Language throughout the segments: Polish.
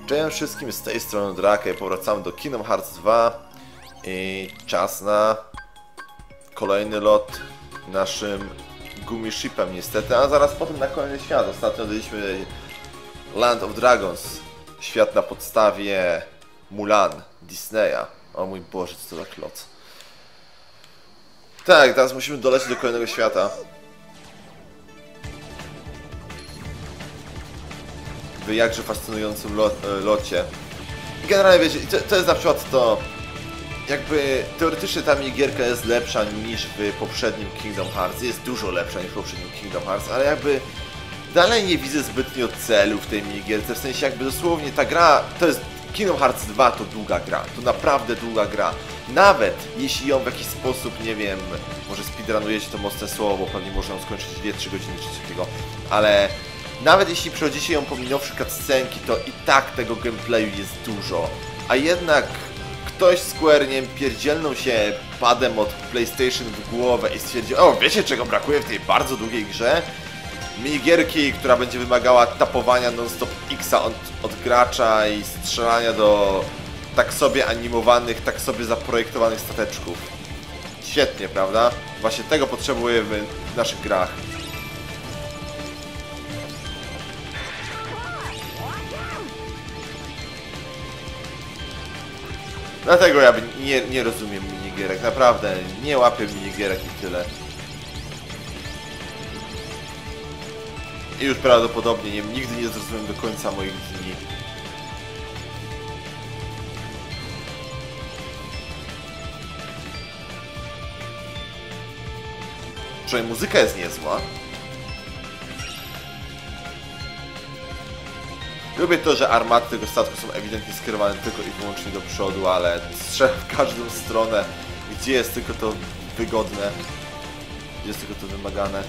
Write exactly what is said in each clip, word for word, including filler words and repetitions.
Cześć wszystkim, z tej strony Drake, powracamy do Kingdom Hearts dwa i czas na kolejny lot naszym Gumishipem niestety, a zaraz potem na kolejny świat. Ostatnio odbyliśmy Land of Dragons, świat na podstawie Mulan, Disneya. O mój Boże, co to za kloc. Tak, teraz musimy dolecieć do kolejnego świata. W jakże fascynującym lot, locie. Generalnie wiecie, to, to jest na przykład to, jakby teoretycznie ta minigierka jest lepsza niż w poprzednim Kingdom Hearts, jest dużo lepsza niż w poprzednim Kingdom Hearts, ale jakby dalej nie widzę zbytnio celu w tej minigierce, w sensie jakby dosłownie ta gra, to jest Kingdom Hearts dwa to długa gra, to naprawdę długa gra. Nawet jeśli ją w jakiś sposób, nie wiem, może speedrunujecie to mocne słowo, bo pewnie można ją skończyć dwie trzy godziny czy coś takiego, ale nawet jeśli przechodzicie ją pominąwszy cutscenki, to i tak tego gameplayu jest dużo. A jednak ktoś Square, nie wiem, pierdzielnął się padem od PlayStation w głowę i stwierdził: o, wiecie czego brakuje w tej bardzo długiej grze? Minigierki, która będzie wymagała tapowania non-stop X-a od, od gracza i strzelania do tak sobie animowanych, tak sobie zaprojektowanych stateczków. Świetnie, prawda? Właśnie tego potrzebujemy w naszych grach. Dlatego ja nie, nie rozumiem minigierek, naprawdę, nie łapię minigierek i tyle. I już prawdopodobnie nie, nigdy nie zrozumiem do końca moich dni. Przynajmniej muzyka jest niezła. Lubię to, że armaty tego statku są ewidentnie skierowane tylko i wyłącznie do przodu, ale strzela w każdą stronę, gdzie jest tylko to wygodne, gdzie jest tylko to wymagane.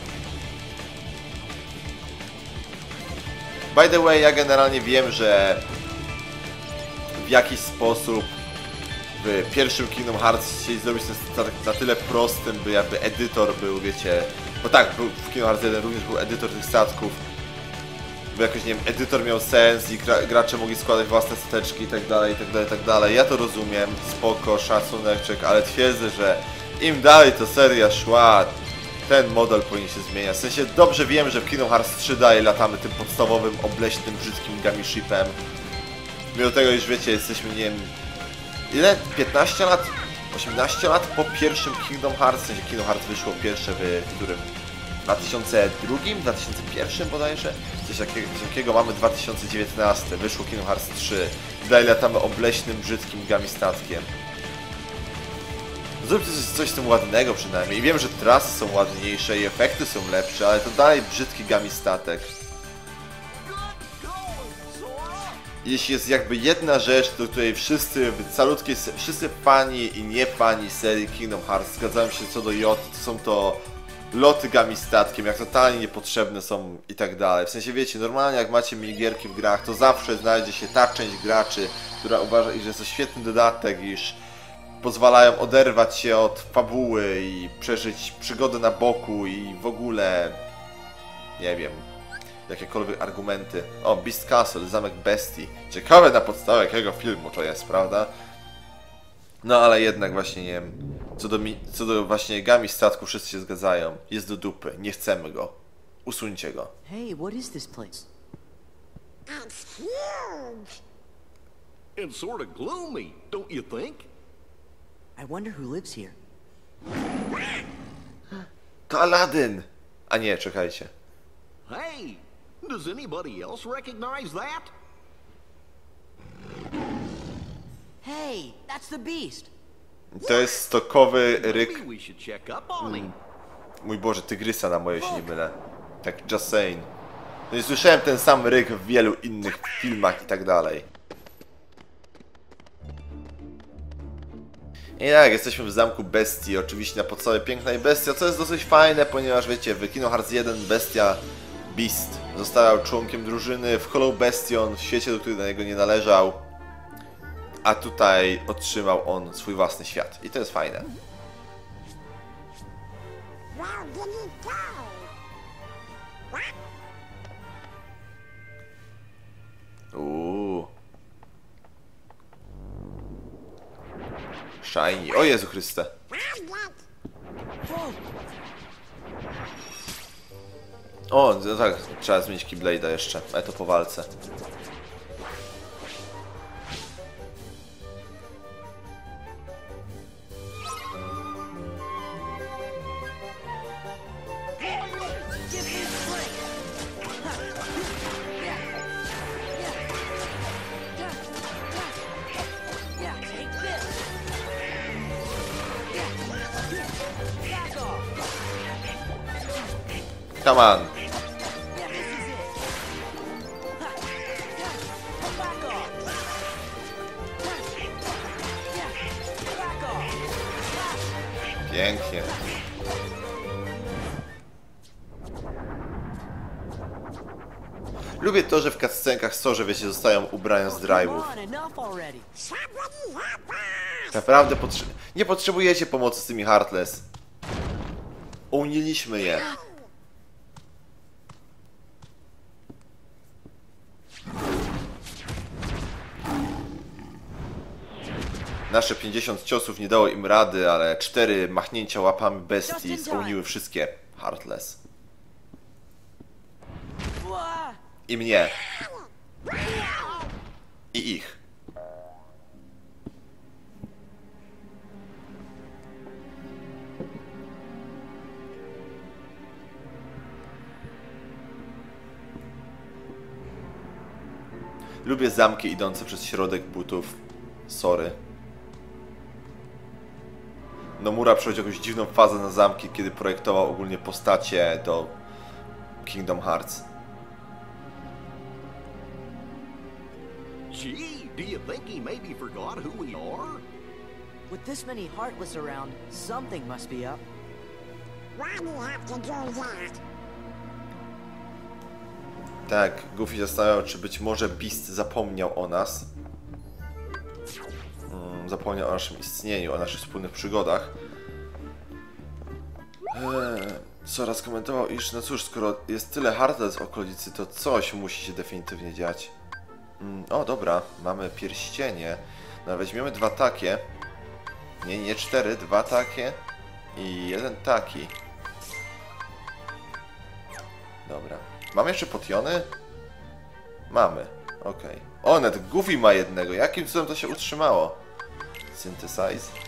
By the way, ja generalnie wiem, że w jakiś sposób w pierwszym Kingdom Hearts chcieli zrobić ten statek na tyle prostym, by jakby edytor był, wiecie, bo tak, był, w Kingdom Hearts jeden również był edytor tych statków, bo jakoś, nie wiem, edytor miał sens i gra, gracze mogli składać własne stateczki i tak dalej, i tak dalej, i tak dalej. Ja to rozumiem, spoko, szacuneczek, ale twierdzę, że im dalej to seria szła, ten model powinien się zmieniać. W sensie dobrze wiem, że w Kingdom Hearts trzy dalej latamy tym podstawowym, obleśnym, brzydkim Gumishipem. Mimo tego już wiecie, jesteśmy, nie wiem, ile? piętnaście lat? osiemnaście lat po pierwszym Kingdom Hearts, w sensie Kingdom Hearts wyszło pierwsze w którym? dwa tysiące drugi? dwa tysiące pierwszy bodajże? Coś takiego, coś takiego mamy dwa tysiące dziewiętnasty, wyszło Kingdom Hearts trzy. Dalej latamy obleśnym, brzydkim Gamistatkiem. Zróbcie coś, coś z tym ładnego przynajmniej. I wiem, że trasy są ładniejsze i efekty są lepsze, ale to dalej brzydki Gamistatek. Jeśli jest jakby jedna rzecz, do której wszyscy, calutkie, wszyscy fani i nie fani serii Kingdom Hearts zgadzają się co do J, to są to loty Gamistatkiem, jak totalnie niepotrzebne są i tak dalej. W sensie wiecie, normalnie jak macie minigierki w grach, to zawsze znajdzie się ta część graczy, która uważa, że jest to świetny dodatek, iż pozwalają oderwać się od fabuły i przeżyć przygodę na boku i w ogóle, nie wiem, jakiekolwiek argumenty. O, Beast Castle, Zamek Bestii. Ciekawe na podstawie jakiego filmu to jest, prawda? No ale jednak właśnie, nie wiem, co do, mi, co do właśnie Gamistatku wszyscy się zgadzają. Jest do dupy, nie chcemy go. Usuńcie go. Hey, what is this place? It's huge. And sort of gloomy, don't you think? I wonder who lives here. To Aladdin! A nie, czekajcie. Hey, does anybody else recognize that? Hey, that's the beast. To jest stokowy ryk, Maybe we should check up on him. mój Boże, tygrysa na moje się nie mylę. Tak, just saying. No i słyszałem ten sam ryk w wielu innych filmach i tak dalej. I tak, jesteśmy w Zamku Bestii, oczywiście na podstawie Pięknej Bestia, co jest dosyć fajne, ponieważ wiecie, w Kingdom Hearts jeden Bestia Beast został członkiem drużyny w Hollow Bastion, w świecie, do którego do niego nie należał, a tutaj otrzymał on swój własny świat. I to jest fajne. Where did he go? What? Uuu. Shiny. O Jezu Chryste. O, no tak, trzeba zmienić Keyblade'a jeszcze, ale to po walce. Come on. Pięknie. Lubię to, że w cutscenkach Sorze, wiecie, zostają ubrania z drive'ów. Naprawdę potrze nie potrzebujecie pomocy z tymi Heartless. Ułniliśmy je. Nasze pięćdziesiąt ciosów nie dało im rady, ale cztery machnięcia łapami bestii spełniły wszystkie Heartless. I mnie. I ich. Lubię zamki idące przez środek butów. Sorry. Nomura przechodził jakąś dziwną fazę na zamki, kiedy projektował ogólnie postacie do Kingdom Hearts. Gee, do you think he maybe forgot who we are? With this many Heartless around, something must be up. Why do you have to do that? Tak, Goofy zastanawiał, czy być może Beast zapomniał o nas. Mm, zapomniał o naszym istnieniu, o naszych wspólnych przygodach. Eee, Sora skomentował, iż no cóż, skoro jest tyle Heartless w okolicy, to coś musi się definitywnie dziać. Mm, o, dobra, mamy pierścienie. No, weźmiemy dwa takie. Nie, nie cztery, dwa takie. I jeden taki. Dobra. Mamy jeszcze potiony? Mamy, okej. Okay. O, nawet Goofy ma jednego. Jakim cudem to się utrzymało? Synthesize.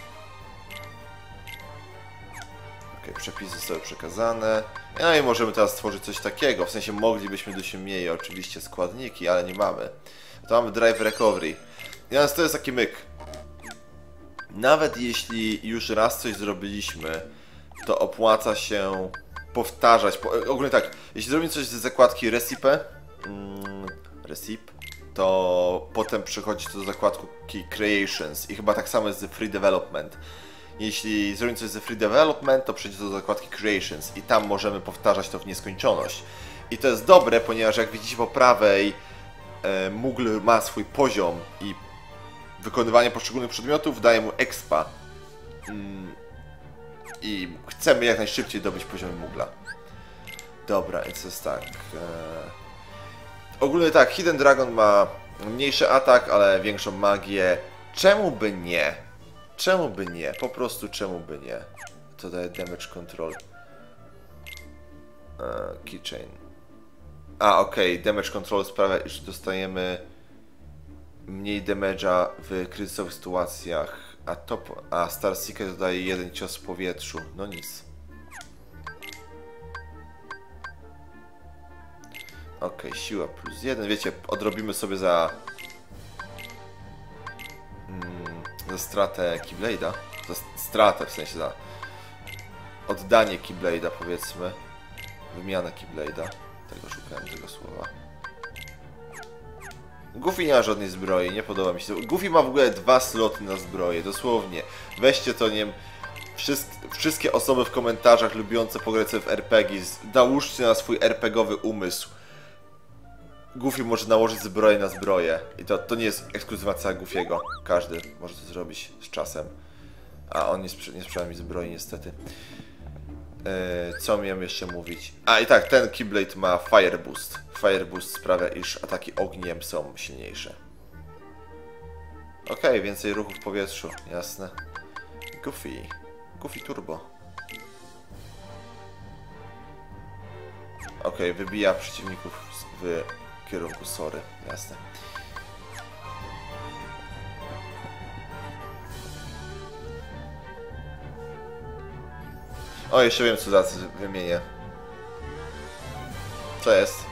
Okej, okay, przepisy zostały przekazane. No i możemy teraz stworzyć coś takiego. W sensie moglibyśmy byśmy mieli oczywiście składniki, ale nie mamy. To mamy Drive Recovery. I teraz to jest taki myk. Nawet jeśli już raz coś zrobiliśmy, to opłaca się powtarzać. Ogólnie tak, jeśli zrobimy coś ze zakładki Recipe, mm, Recipe, to potem przychodzi to do zakładki Creations i chyba tak samo jest ze Free Development. Jeśli zrobimy coś ze Free Development, to przejdzie to do zakładki Creations i tam możemy powtarzać to w nieskończoność. I to jest dobre, ponieważ jak widzicie po prawej, e, Moogle ma swój poziom i wykonywanie poszczególnych przedmiotów daje mu expa. Mm. I chcemy jak najszybciej dobyć poziom Moogla. Dobra, więc jest tak. Eee... Ogólnie tak, Hidden Dragon ma mniejszy atak, ale większą magię. Czemu by nie? Czemu by nie? Po prostu czemu by nie? To daje damage control. Eee, keychain. A, okej, okay. Damage control sprawia, iż dostajemy mniej damage'a w kryzysowych sytuacjach. A, top, a Star Seeker dodaje jeden cios w powietrzu. No nic. Okej, okay, siła plus jeden. Wiecie, odrobimy sobie za... Mm, za stratę Keyblade'a. Za stratę, w sensie za... oddanie Keyblade'a, powiedzmy. Wymianę Keyblade'a. Tego szukałem, tego słowa. Goofy nie ma żadnej zbroi, nie podoba mi się to. Goofy ma w ogóle dwa sloty na zbroję, dosłownie. Weźcie to, nie wiem, wszystkie, wszystkie osoby w komentarzach lubiące pograć w er pe gie, nałóżcie na swój er pe gie owy umysł. Goofy może nałożyć zbroję na zbroję. I to, to nie jest ekskluzywacja Goofy'ego. Każdy może to zrobić z czasem. A on nie, sprze nie sprzeda mi zbroi, niestety. Yy, co miałem jeszcze mówić? A i tak, ten Keyblade ma Fire Boost. Fire Boost sprawia, iż ataki ogniem są silniejsze. Okej, okay, więcej ruchu w powietrzu, jasne. Goofy. Goofy Turbo. Okej, okay, wybija przeciwników w kierunku Sory. Jasne. O, jeszcze wiem, co zaraz wymienię. Co jest?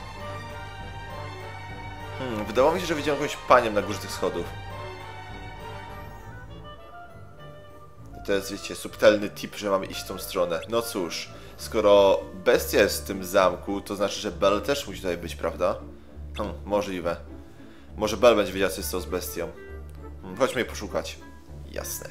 Hmm, wydawało mi się, że widziałem jakąś panią na górze tych schodów. To jest, wiecie, subtelny tip, że mamy iść w tą stronę. No cóż, skoro bestia jest w tym zamku, to znaczy, że Belle też musi tutaj być, prawda? Hmm, możliwe. Może Belle będzie wiedziała, co jest to z bestią. Hmm, chodźmy jej poszukać. Jasne.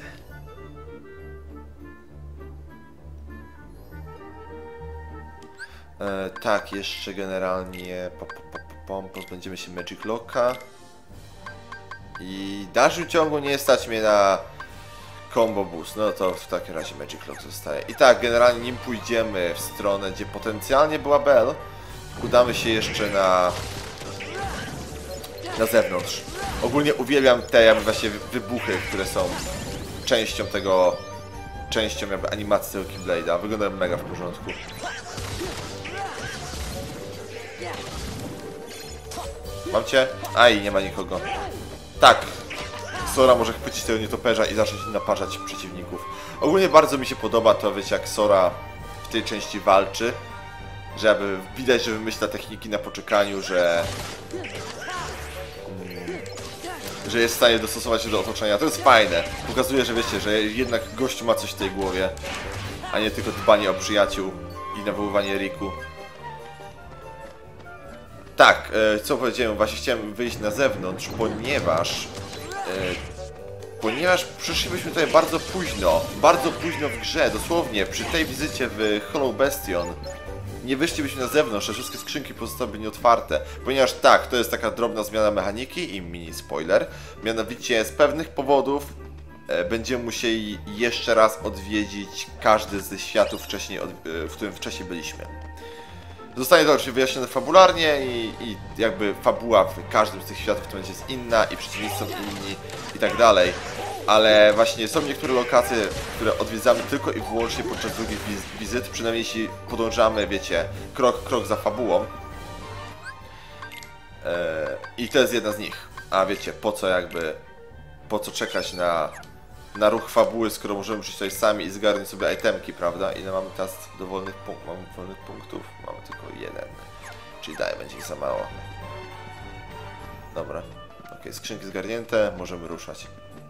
E, tak, jeszcze generalnie po, po, po, po, pozbędziemy się Magic Locka. I w dalszym ciągu nie stać mnie na combo boost. No to w takim razie Magic Lock zostaje. I tak, generalnie nim pójdziemy w stronę, gdzie potencjalnie była Belle, udamy się jeszcze na na zewnątrz. Ogólnie uwielbiam te jakby właśnie wybuchy, które są częścią tego, częścią jakby animacji tego Keyblade'a. Wyglądają mega w porządku. Mam cię? Aj, nie ma nikogo. Tak. Sora może chwycić tego nietoperza i zacząć naparzać przeciwników. Ogólnie bardzo mi się podoba to, wiecie, jak Sora w tej części walczy. Że jakby widać, że wymyśla techniki na poczekaniu, że... Mm, że jest w stanie dostosować się do otoczenia. To jest fajne. Pokazuje, że wiecie, że jednak gościu ma coś w tej głowie. A nie tylko dbanie o przyjaciół i nawoływanie Riku. Tak, e, co powiedziałem, właśnie chciałem wyjść na zewnątrz, ponieważ e, ponieważ przyszlibyśmy tutaj bardzo późno, bardzo późno w grze, dosłownie przy tej wizycie w Hollow Bastion nie wyszlibyśmy na zewnątrz, a wszystkie skrzynki pozostałyby nieotwarte, ponieważ tak, to jest taka drobna zmiana mechaniki i mini spoiler, mianowicie z pewnych powodów e, będziemy musieli jeszcze raz odwiedzić każdy ze światów wcześniej, od, e, w którym wcześniej byliśmy. Zostanie to oczywiście wyjaśnione fabularnie i, i jakby fabuła w każdym z tych światów to będzie jest inna i przeciwnicy są inni i tak dalej. Ale właśnie są niektóre lokacje, które odwiedzamy tylko i wyłącznie podczas drugich wiz wizyt, przynajmniej jeśli podążamy, wiecie, krok, krok za fabułą. Eee, I to jest jedna z nich. A wiecie, po co jakby, po co czekać na, na ruch fabuły, skoro możemy przyjść tutaj sami i zgarnąć sobie itemki, prawda? Ile mamy teraz dowolnych punktów? Mamy wolnych punktów? Mamy tylko jeden. Czyli dalej będzie ich za mało. Dobra. Ok, skrzynki zgarnięte, możemy ruszać.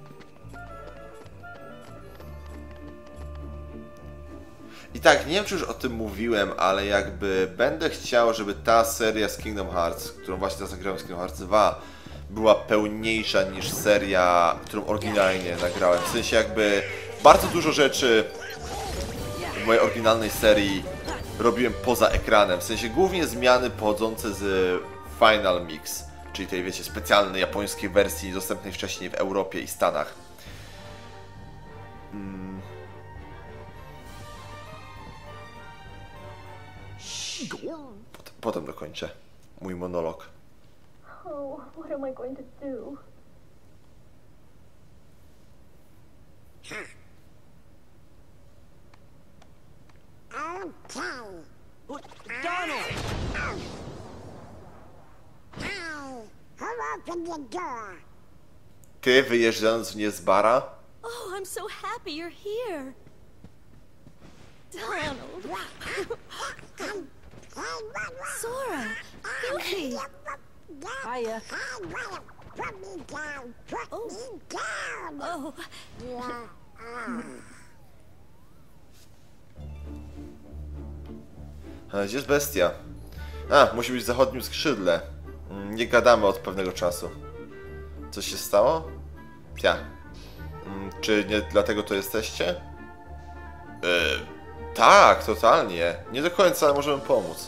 I tak, nie wiem czy już o tym mówiłem, ale jakby będę chciał, żeby ta seria z Kingdom Hearts, którą właśnie teraz nagrałem z Kingdom Hearts dwa, była pełniejsza niż seria, którą oryginalnie nagrałem. W sensie jakby bardzo dużo rzeczy w mojej oryginalnej serii robiłem poza ekranem. W sensie głównie zmiany pochodzące z Final Mix, czyli tej, wiecie, specjalnej japońskiej wersji dostępnej wcześniej w Europie i Stanach. Hmm. Pot- potem dokończę mój monolog. Oh, what am I going to do? Okay. Donald! Hey, who opened the door? Ty wyjeżdżając mnie z bara? Oh, I'm so happy you're here. Donald. Sora. Goofy. Hiya. Put me down. Put Oh. me down. Oh, Yeah. A, gdzie jest bestia? A, musi być w zachodnim skrzydle. Mm, Nie gadamy od pewnego czasu. Coś się stało? Ja. Mm, Czy nie dlatego to jesteście? Yy, tak, totalnie. Nie do końca, ale możemy pomóc.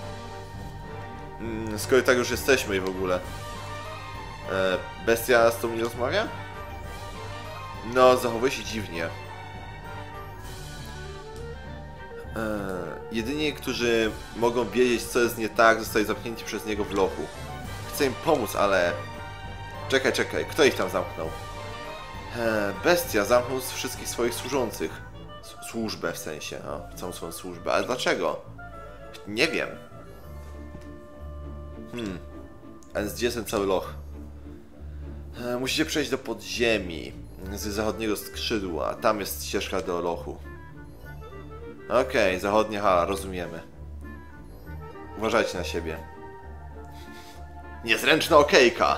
Mm, Skoro tak już jesteśmy i w ogóle. E, bestia z tobą nie rozmawia? No, zachowuje się dziwnie. Eee, jedyni, którzy mogą wiedzieć, co jest nie tak, zostali zamknięci przez niego w lochu. Chcę im pomóc, ale... Czekaj, czekaj, kto ich tam zamknął? E, bestia zamknął wszystkich swoich służących. S służbę w sensie, no, całą swoją służbę. Ale dlaczego? Nie wiem. Hmm. A więc gdzie jest ten cały loch? E, musicie przejść do podziemi. Z zachodniego skrzydła. Tam jest ścieżka do lochu. Okej, okay, zachodnia hala, rozumiemy. Uważajcie na siebie. Niezręczna okejka!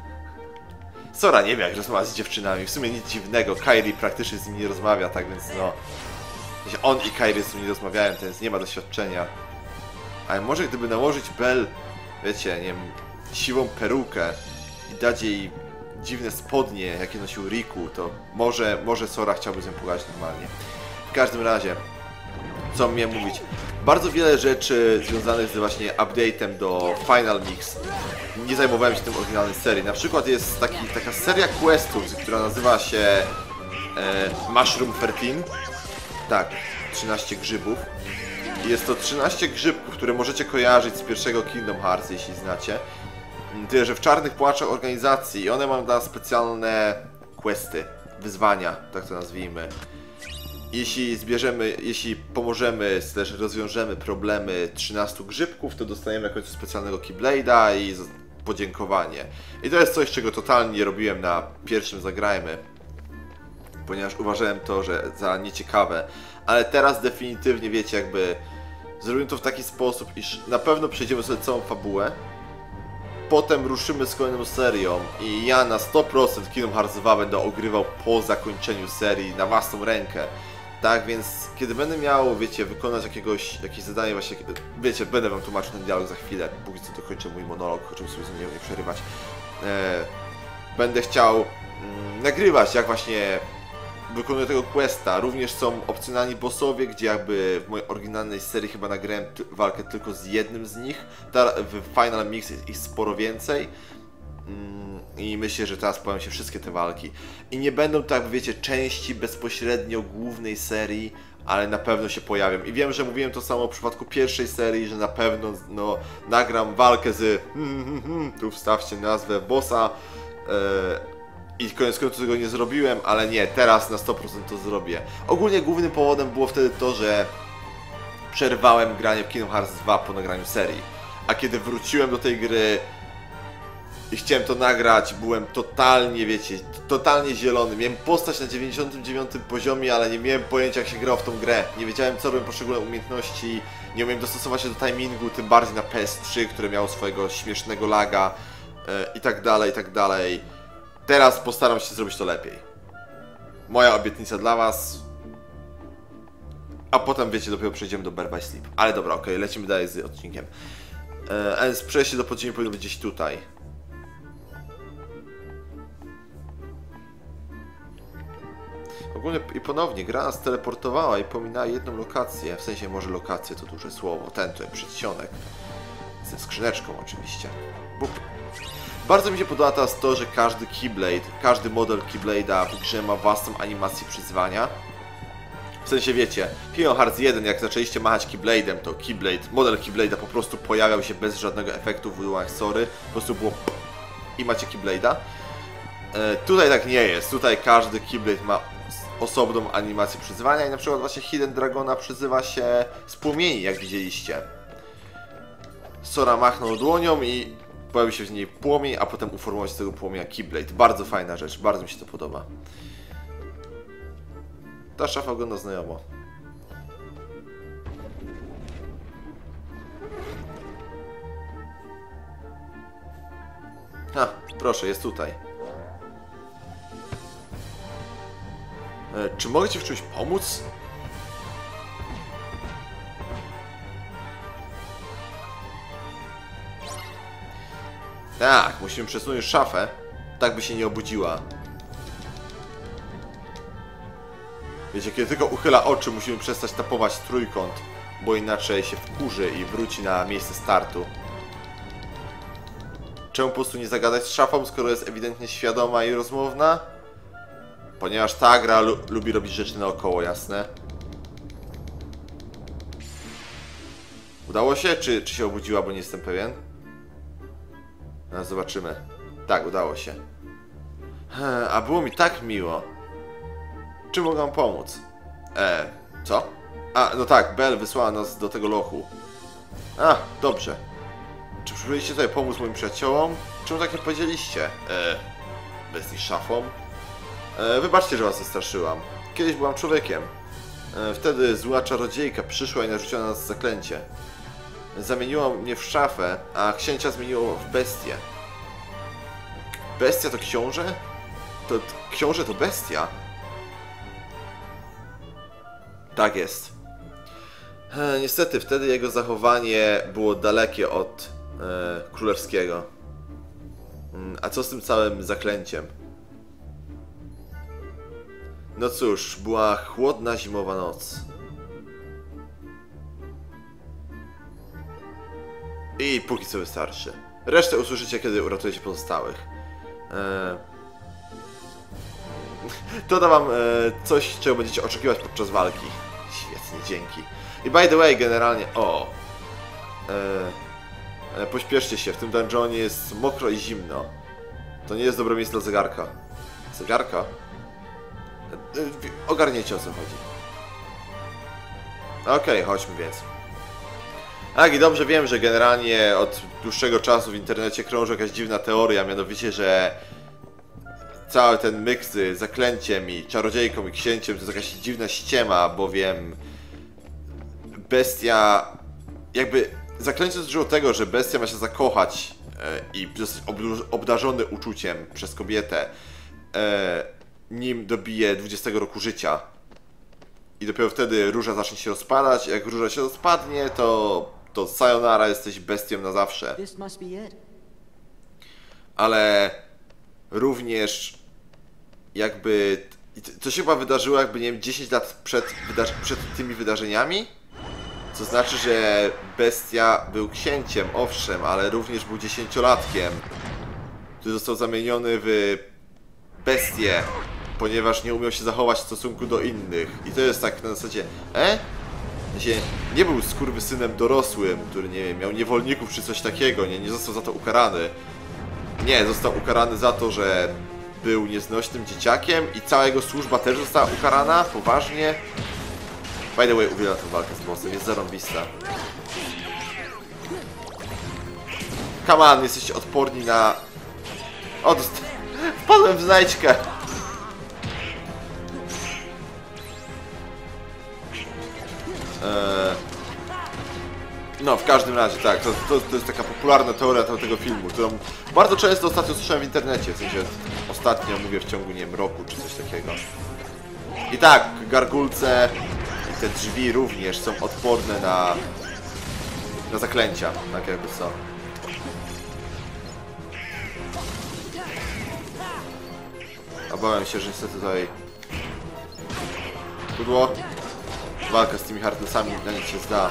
Sora nie wie, jak rozmawiać z dziewczynami. W sumie nic dziwnego. Kairi praktycznie z nimi nie rozmawia, tak więc no... On i Kairi z nimi nie rozmawiają, więc nie ma doświadczenia. Ale może gdyby nałożyć Bell, wiecie, nie wiem, siłą perukę i dać jej dziwne spodnie, jakie nosił Riku, to może, może Sora chciałby z nią pogadać normalnie. W każdym razie, co miałem mówić? Bardzo wiele rzeczy związanych z właśnie update'em do Final Mix nie zajmowałem się tym oryginalnej serii. Na przykład jest taki, taka seria questów, która nazywa się e, Mushroom trzynaście. Tak, trzynaście grzybów. I jest to trzynaście grzybków, które możecie kojarzyć z pierwszego Kingdom Hearts, jeśli znacie. Tyle, że w czarnych płaczach organizacji i one mają dla nas specjalne questy, wyzwania, tak to nazwijmy. Jeśli zbierzemy, jeśli pomożemy, też rozwiążemy problemy trzynastu grzybków, to dostajemy jakiegoś specjalnego Keyblade'a i podziękowanie. I to jest coś, czego totalnie nie robiłem na pierwszym Zagrajmy, ponieważ uważałem to, że za nieciekawe. Ale teraz definitywnie, wiecie, jakby zrobimy to w taki sposób, iż na pewno przejdziemy sobie całą fabułę, potem ruszymy z kolejną serią i ja na sto procent Kingdom Hearts dwa będę ogrywał po zakończeniu serii na własną rękę. Tak, więc kiedy będę miał, wiecie, wykonać jakiegoś, jakieś zadanie, właśnie, wiecie, będę wam tłumaczył ten dialog za chwilę, póki co dokończę mój monolog, żeby sobie nie, nie przerywać. E, będę chciał mm, nagrywać, jak właśnie wykonuję tego questa. Również są opcjonalni bossowie, gdzie jakby w mojej oryginalnej serii chyba nagrałem walkę tylko z jednym z nich. Ta, w Final Mix jest ich sporo więcej. I myślę, że teraz pojawią się wszystkie te walki. I nie będą tak, wiecie, części bezpośrednio głównej serii, ale na pewno się pojawią. I wiem, że mówiłem to samo w przypadku pierwszej serii, że na pewno no, nagram walkę z... tu wstawcie nazwę bossa. Yy, I koniec końców tego nie zrobiłem, ale nie, teraz na sto procent to zrobię. Ogólnie głównym powodem było wtedy to, że przerwałem granie w Kingdom Hearts dwa po nagraniu serii. A kiedy wróciłem do tej gry i chciałem to nagrać, byłem totalnie, wiecie, totalnie zielony. Miałem postać na dziewięćdziesiątym dziewiątym poziomie, ale nie miałem pojęcia, jak się grało w tą grę. Nie wiedziałem, co robią poszczególne umiejętności, nie umiałem dostosować się do timingu, tym bardziej na P S trzy, które miało swojego śmiesznego laga yy, i tak dalej, i tak dalej. Teraz postaram się zrobić to lepiej. Moja obietnica dla was. A potem, wiecie, dopiero przejdziemy do Bear by Sleep. Ale dobra, okej, okay, lecimy dalej z odcinkiem. Yy, a więc przejście do podziemi powinno być gdzieś tutaj. Ogólnie i ponownie gra nas teleportowała i pominęła jedną lokację, w sensie może lokację to duże słowo, ten tutaj przedsionek, ze skrzyneczką oczywiście. Bup. Bardzo mi się podoba teraz to, że każdy Keyblade, każdy model Keyblade'a w grze ma własną animację przyzwania. W sensie wiecie, Kingdom Hearts jeden, jak zaczęliście machać Keyblade'em, to Keyblade, model Keyblade'a po prostu pojawiał się bez żadnego efektu w wyłach Sory, po prostu było i macie Keyblade'a. E, tutaj tak nie jest, tutaj każdy Keyblade ma osobną animację przyzywania i na przykład właśnie Hidden Dragona przyzywa się z płomieni, jak widzieliście. Sora machnął dłonią i pojawił się w niej płomień, a potem uformował się z tego płomienia Keyblade. Bardzo fajna rzecz, bardzo mi się to podoba. Ta szafa wygląda znajomo. Ha, proszę, jest tutaj. E, czy mogę ci w czymś pomóc? Tak, musimy przesunąć szafę, tak by się nie obudziła. Wiecie, kiedy tylko uchyla oczy, musimy przestać tapować trójkąt, bo inaczej się wkurzy i wróci na miejsce startu. Czemu po prostu nie zagadać z szafą, skoro jest ewidentnie świadoma i rozmowna? Ponieważ ta gra lu lubi robić rzeczy naokoło, jasne? Udało się? Czy, czy się obudziła, bo nie jestem pewien? No, zobaczymy. Tak, udało się. Hmm, a było mi tak miło. Czym mogę wam pomóc? E, co? A, no tak, Belle wysłała nas do tego lochu. A, dobrze. Czy przybyliście tutaj pomóc moim przyjaciołom? Czemu tak nie powiedzieliście? E, bestii szafą? E, wybaczcie, że was zastraszyłam. Kiedyś byłam człowiekiem. E, wtedy zła czarodziejka przyszła i narzuciła na nas zaklęcie. Zamieniła mnie w szafę, a księcia zmieniło w bestię. Bestia to książę? To książę to bestia? Tak jest. E, niestety wtedy jego zachowanie było dalekie od e, królewskiego. Mm, a co z tym całym zaklęciem? No cóż, była chłodna zimowa noc. I póki co wystarczy. Resztę usłyszycie, kiedy uratujecie pozostałych. Eee... To da wam e, coś, czego będziecie oczekiwać podczas walki. Świetnie, dzięki. I by the way, generalnie... O! E, e, pośpieszcie się, w tym dungeonie jest mokro i zimno. To nie jest dobre miejsce dla zegarka. Zegarka? E, e, ogarniecie, o co chodzi. Okej, okay, chodźmy więc. Tak, i dobrze wiem, że generalnie od dłuższego czasu w internecie krąży jakaś dziwna teoria, mianowicie, że cały ten myk z zaklęciem i czarodziejką i księciem to jest jakaś dziwna ściema, bowiem bestia, jakby zaklęcie dotyczyło tego, że bestia ma się zakochać e, i zostać obdarzony uczuciem przez kobietę, e, nim dobije dwudziestego roku życia. I dopiero wtedy róża zacznie się rozpadać, jak róża się rozpadnie, to to sayonara, jesteś bestią na zawsze. This must be it. Ale również jakby to się chyba wydarzyło jakby, nie wiem, dziesięć lat przed, przed tymi wydarzeniami. Co znaczy, że bestia był księciem, owszem, ale również był dziesięciolatkiem, który został zamieniony w bestię, ponieważ nie umiał się zachować w stosunku do innych. I to jest tak na zasadzie, e? Nie był skurwysynem dorosłym, który, nie wiem, miał niewolników czy coś takiego, nie, nie został za to ukarany. Nie, został ukarany za to, że był nieznośnym dzieciakiem i cała jego służba też została ukarana, poważnie. By the way, uwielbiam tę walkę z bossem, jest zarąbista. Come on, jesteście odporni na... O, dost... wpadłem w znajdźkę! Eee... No, w każdym razie, tak, to, to, to jest taka popularna teoria tego filmu, którą bardzo często ostatnio słyszałem w internecie, w sensie ostatnio, mówię, w ciągu, nie wiem, roku czy coś takiego. I tak, gargulce i te drzwi również są odporne na, na zaklęcia, tak jakby co. Obawiam się, że niestety tutaj pudło. Walka z tymi hardnessami na nic się zda.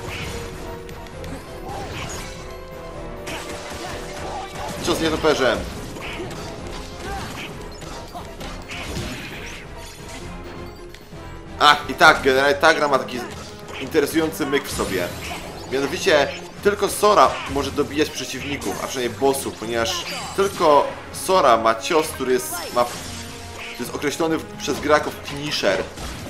Co z nietoperzem? Ach, i tak, generalnie ta gra ma taki interesujący myk w sobie. Mianowicie, tylko Sora może dobijać przeciwników, a przynajmniej bossów, ponieważ tylko Sora ma cios, który jest, ma, który jest określony przez graków finisher.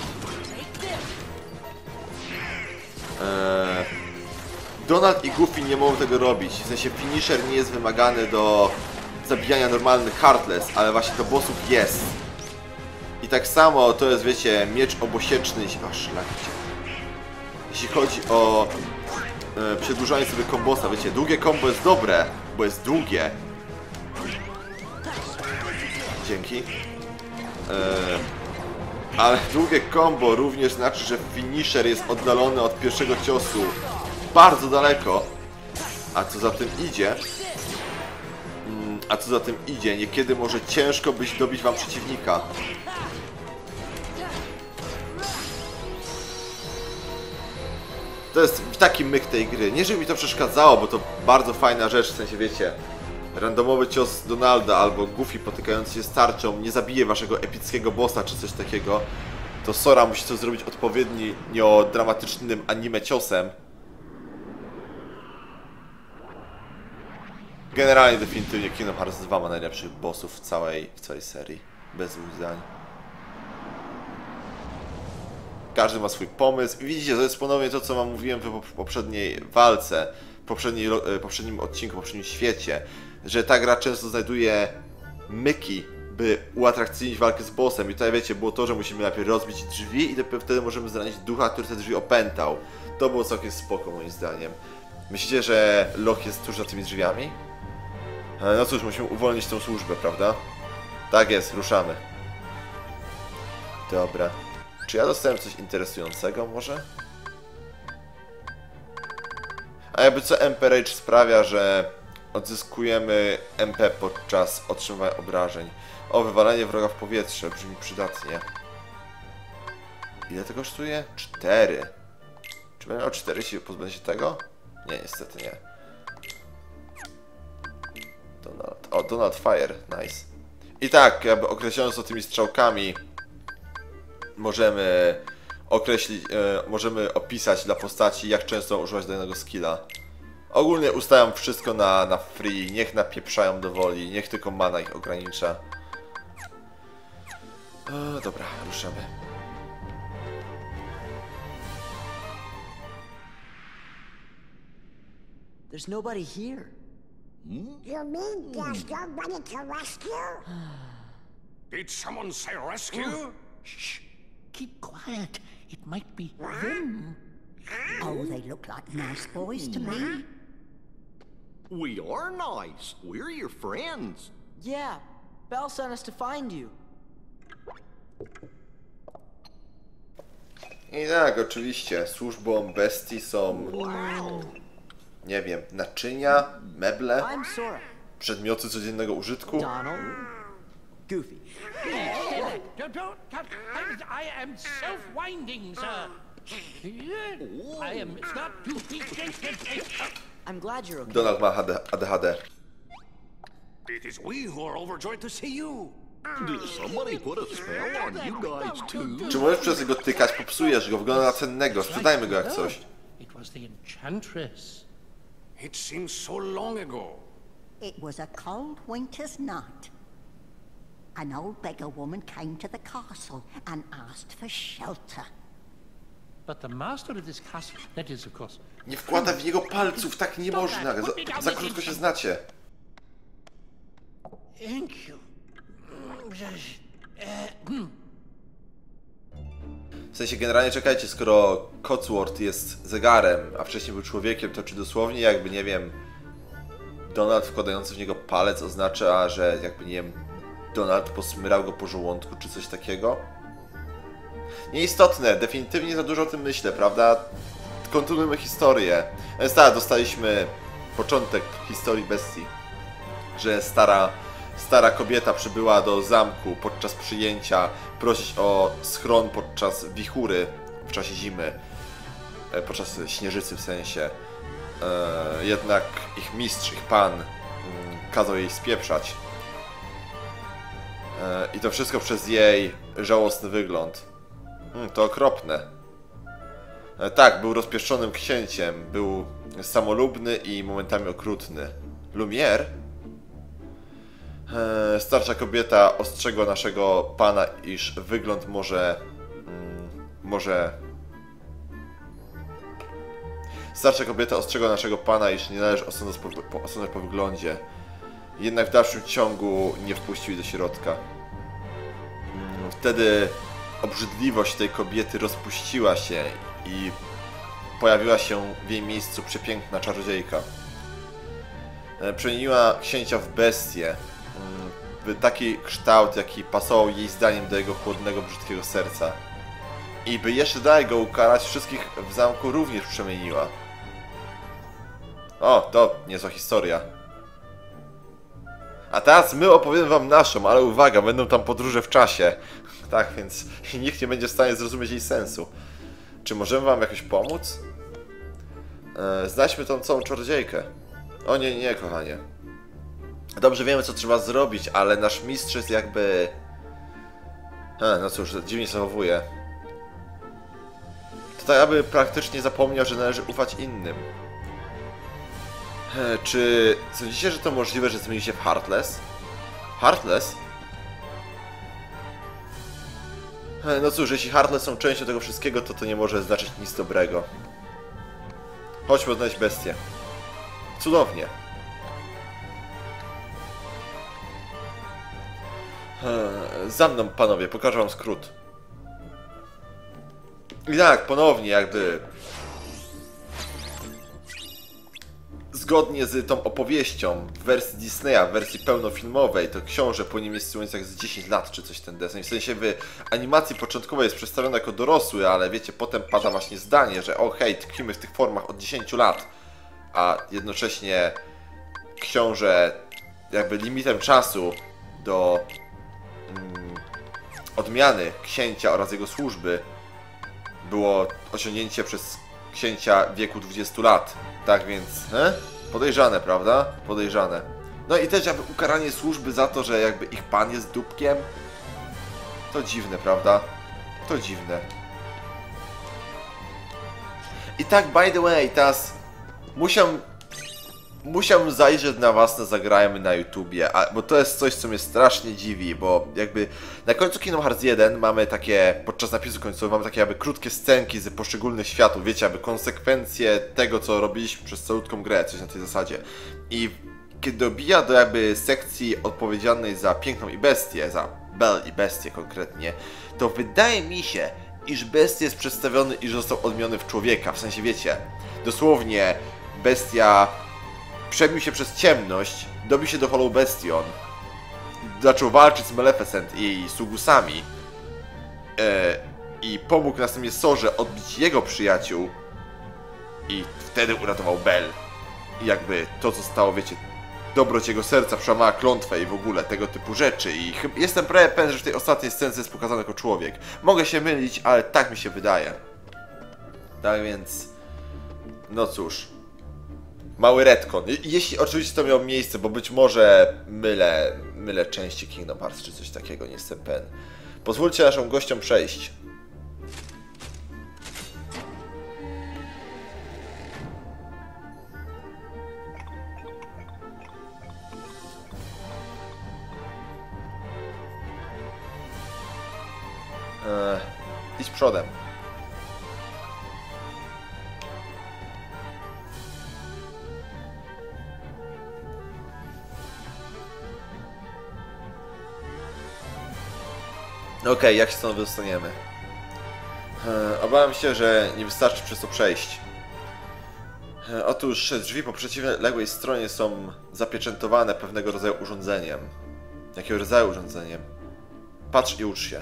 Eee, Donald i Goofy nie mogą tego robić, w sensie finisher nie jest wymagany do zabijania normalnych heartless, ale właśnie do bossów jest. I tak samo to jest, wiecie, miecz obosieczny, o szlachcie. Jeśli chodzi o e, przedłużanie sobie kombosa, wiecie, długie kombo jest dobre, bo jest długie. Dzięki. E, ale długie kombo również znaczy, że finisher jest oddalony od pierwszego ciosu bardzo daleko. A co za tym idzie... Mm, a co za tym idzie, niekiedy może ciężko być dobić wam przeciwnika. To jest taki myk tej gry. Nie, żeby mi to przeszkadzało, bo to bardzo fajna rzecz, w sensie, wiecie, randomowy cios Donalda albo Goofy potykający się z tarczą nie zabije waszego epickiego bossa czy coś takiego. To Sora musi to zrobić odpowiednio dramatycznym anime ciosem. Generalnie definitywnie Kingdom Hearts dwa ma najlepszych bossów w całej, w całej serii. Bez dwóch zdań. Każdy ma swój pomysł. I widzicie, to jest ponownie to, co wam mówiłem w poprzedniej walce, w poprzedniej, poprzednim odcinku, w poprzednim świecie, że ta gra często znajduje myki, by uatrakcyjnić walkę z bossem. I tutaj, wiecie, było to, że musimy najpierw rozbić drzwi i dopiero wtedy możemy zranić ducha, który te drzwi opętał. To było całkiem spoko, moim zdaniem. Myślicie, że Locke jest tuż za tymi drzwiami? No cóż, musimy uwolnić tą służbę, prawda? Tak jest, ruszamy. Dobra. Czy ja dostałem coś interesującego może? A jakby co, M P Rage sprawia, że odzyskujemy M P podczas otrzymywania obrażeń. O, wywalenie wroga w powietrze, brzmi przydatnie. Ile to kosztuje? cztery. Czy będę miał cztery, jeśli pozbędę się tego? Nie, niestety nie. Donald. O, Donald Fire, nice. I tak, jakby określając to tymi strzałkami, możemy określić, e, możemy opisać dla postaci, jak często używać danego skilla. Ogólnie ustawiam wszystko na, na free, niech napieprzają do woli, niech tylko mana ich ogranicza. E, dobra, ruszamy. There's nobody here. You mean there's nobody to rescue? Did someone say rescue? Shh. Keep quiet. It might be them. Oh, they look like nice boys to me. We are nice. We're your friends. Yeah, Belle sent us to find you. I tak, oczywiście, służbą bestii są, nie wiem, naczynia, meble, I'm Sora. przedmioty codziennego użytku. Donald. Goofy. Don't, don't, don't, I am self-winding, sir. I am not too I'm glad you're okay. Donald ma A D H D. It is we who are overjoyed to see you. Did somebody put a spell on you guys too? Czy możesz przez niego tykać? Popsujesz go, wygląda na cennego, sprzedajmy go jak coś. It was the enchantress. It seems so long ago. It was a cold winter's night. An old beggar woman came to the castle and asked for shelter. But the master of this castle, that is, of course. Nie wkłada w niego palców, tak nie można, za, za krótko się znacie. Thank you. W sensie generalnie czekajcie, skoro Codsworth jest zegarem, a wcześniej był człowiekiem, to czy dosłownie jakby, nie wiem, Donald wkładający w niego palec oznacza, że jakby, nie wiem, Donald posmyrał go po żołądku, czy coś takiego? Nieistotne, definitywnie za dużo o tym myślę, prawda? Kontynuujmy historię. Więc tak, dostaliśmy początek historii bestii, że stara, stara kobieta przybyła do zamku podczas przyjęcia, prosić o schron podczas wichury w czasie zimy, podczas śnieżycy w sensie. E, jednak ich mistrz, ich pan mm, kazał jej spieprzać. E, I to wszystko przez jej żałosny wygląd. Hmm, to okropne. E, tak, był rozpieszczonym księciem, był samolubny i momentami okrutny. Lumière? E, starsza kobieta ostrzegła naszego pana, iż wygląd może... Mm, może... Starsza kobieta ostrzegła naszego pana, iż nie należy osądzać po, po, osądzać po wyglądzie. Jednak w dalszym ciągu nie wpuścił jej do środka. Mm, wtedy obrzydliwość tej kobiety rozpuściła się i pojawiła się w jej miejscu przepiękna czarodziejka. E, przemieniła księcia w bestię, w taki kształt, jaki pasował jej zdaniem do jego chłodnego, brzydkiego serca. I by jeszcze dalej go ukarać, wszystkich w zamku również przemieniła. O, to niezła historia. A teraz my opowiemy wam naszą, ale uwaga, będą tam podróże w czasie. Tak, więc nikt nie będzie w stanie zrozumieć jej sensu. Czy możemy wam jakoś pomóc? Eee, znajdźmy tą całą czarodziejkę. O nie, nie, kochanie. Dobrze wiemy, co trzeba zrobić, ale nasz mistrz jest jakby... He, no cóż, dziwnie się zachowuje. To tak, aby praktycznie zapomniał, że należy ufać innym. E, czy sądzicie, że to możliwe, że zmieni się w Heartless? Heartless? E, no cóż, jeśli Heartless są częścią tego wszystkiego, to to nie może znaczyć nic dobrego. Chodźmy odnaleźć bestię. Cudownie. E, za mną, panowie, pokażę wam skrót. I tak, ponownie jakby... Zgodnie z tą opowieścią w wersji Disneya, w wersji pełnofilmowej, to książę powinien mieć jak z dziesięć lat czy coś ten desen. W sensie w animacji początkowej jest przedstawiony jako dorosły, ale wiecie, potem pada właśnie zdanie, że o hej, tkwimy w tych formach od dziesięciu lat. A jednocześnie książę jakby limitem czasu do mm, odmiany księcia oraz jego służby było osiągnięcie przez księcia wieku dwudziestu lat. Tak więc, he? Podejrzane, prawda? Podejrzane. No i też jakby ukaranie służby za to, że jakby ich pan jest dupkiem. To dziwne, prawda? To dziwne. I tak, by the way, teraz musiałem... Musiałem zajrzeć na was na Zagrajmy na YouTubie, a, bo to jest coś, co mnie strasznie dziwi, bo jakby na końcu Kingdom Hearts jeden mamy takie, podczas napisu końcowego mamy takie jakby krótkie scenki z poszczególnych światów, wiecie, jakby konsekwencje tego, co robiliśmy przez całutką grę, coś na tej zasadzie. I kiedy dobija do jakby sekcji odpowiedzialnej za Piękną i Bestię, za Belle i Bestię konkretnie, to wydaje mi się, iż Bestia jest przedstawiony i został odmieniony w człowieka, w sensie wiecie, dosłownie Bestia przebił się przez ciemność, dobił się do Hollow Bastion, zaczął walczyć z Maleficent i jej sługusami yy, i pomógł następnie Sorze odbić jego przyjaciół i wtedy uratował Belle. I jakby to, co stało, wiecie, dobroć jego serca przełamała klątwę i w ogóle tego typu rzeczy. I jestem prawie pewien, że w tej ostatniej scence jest pokazany jako człowiek. Mogę się mylić, ale tak mi się wydaje. Tak więc... No cóż... Mały retcon. Jeśli oczywiście to miało miejsce, bo być może mylę, mylę części Kingdom Hearts czy coś takiego, nie jestem pewien. Pozwólcie naszym gościom przejść. Eee, idź przodem. Okej, okay, jak się stąd wydostaniemy? E, obawiam się, że nie wystarczy przez to przejść. E, otóż drzwi po przeciwległej stronie są zapieczętowane pewnego rodzaju urządzeniem. Jakiego rodzaju urządzeniem? Patrz i ucz się.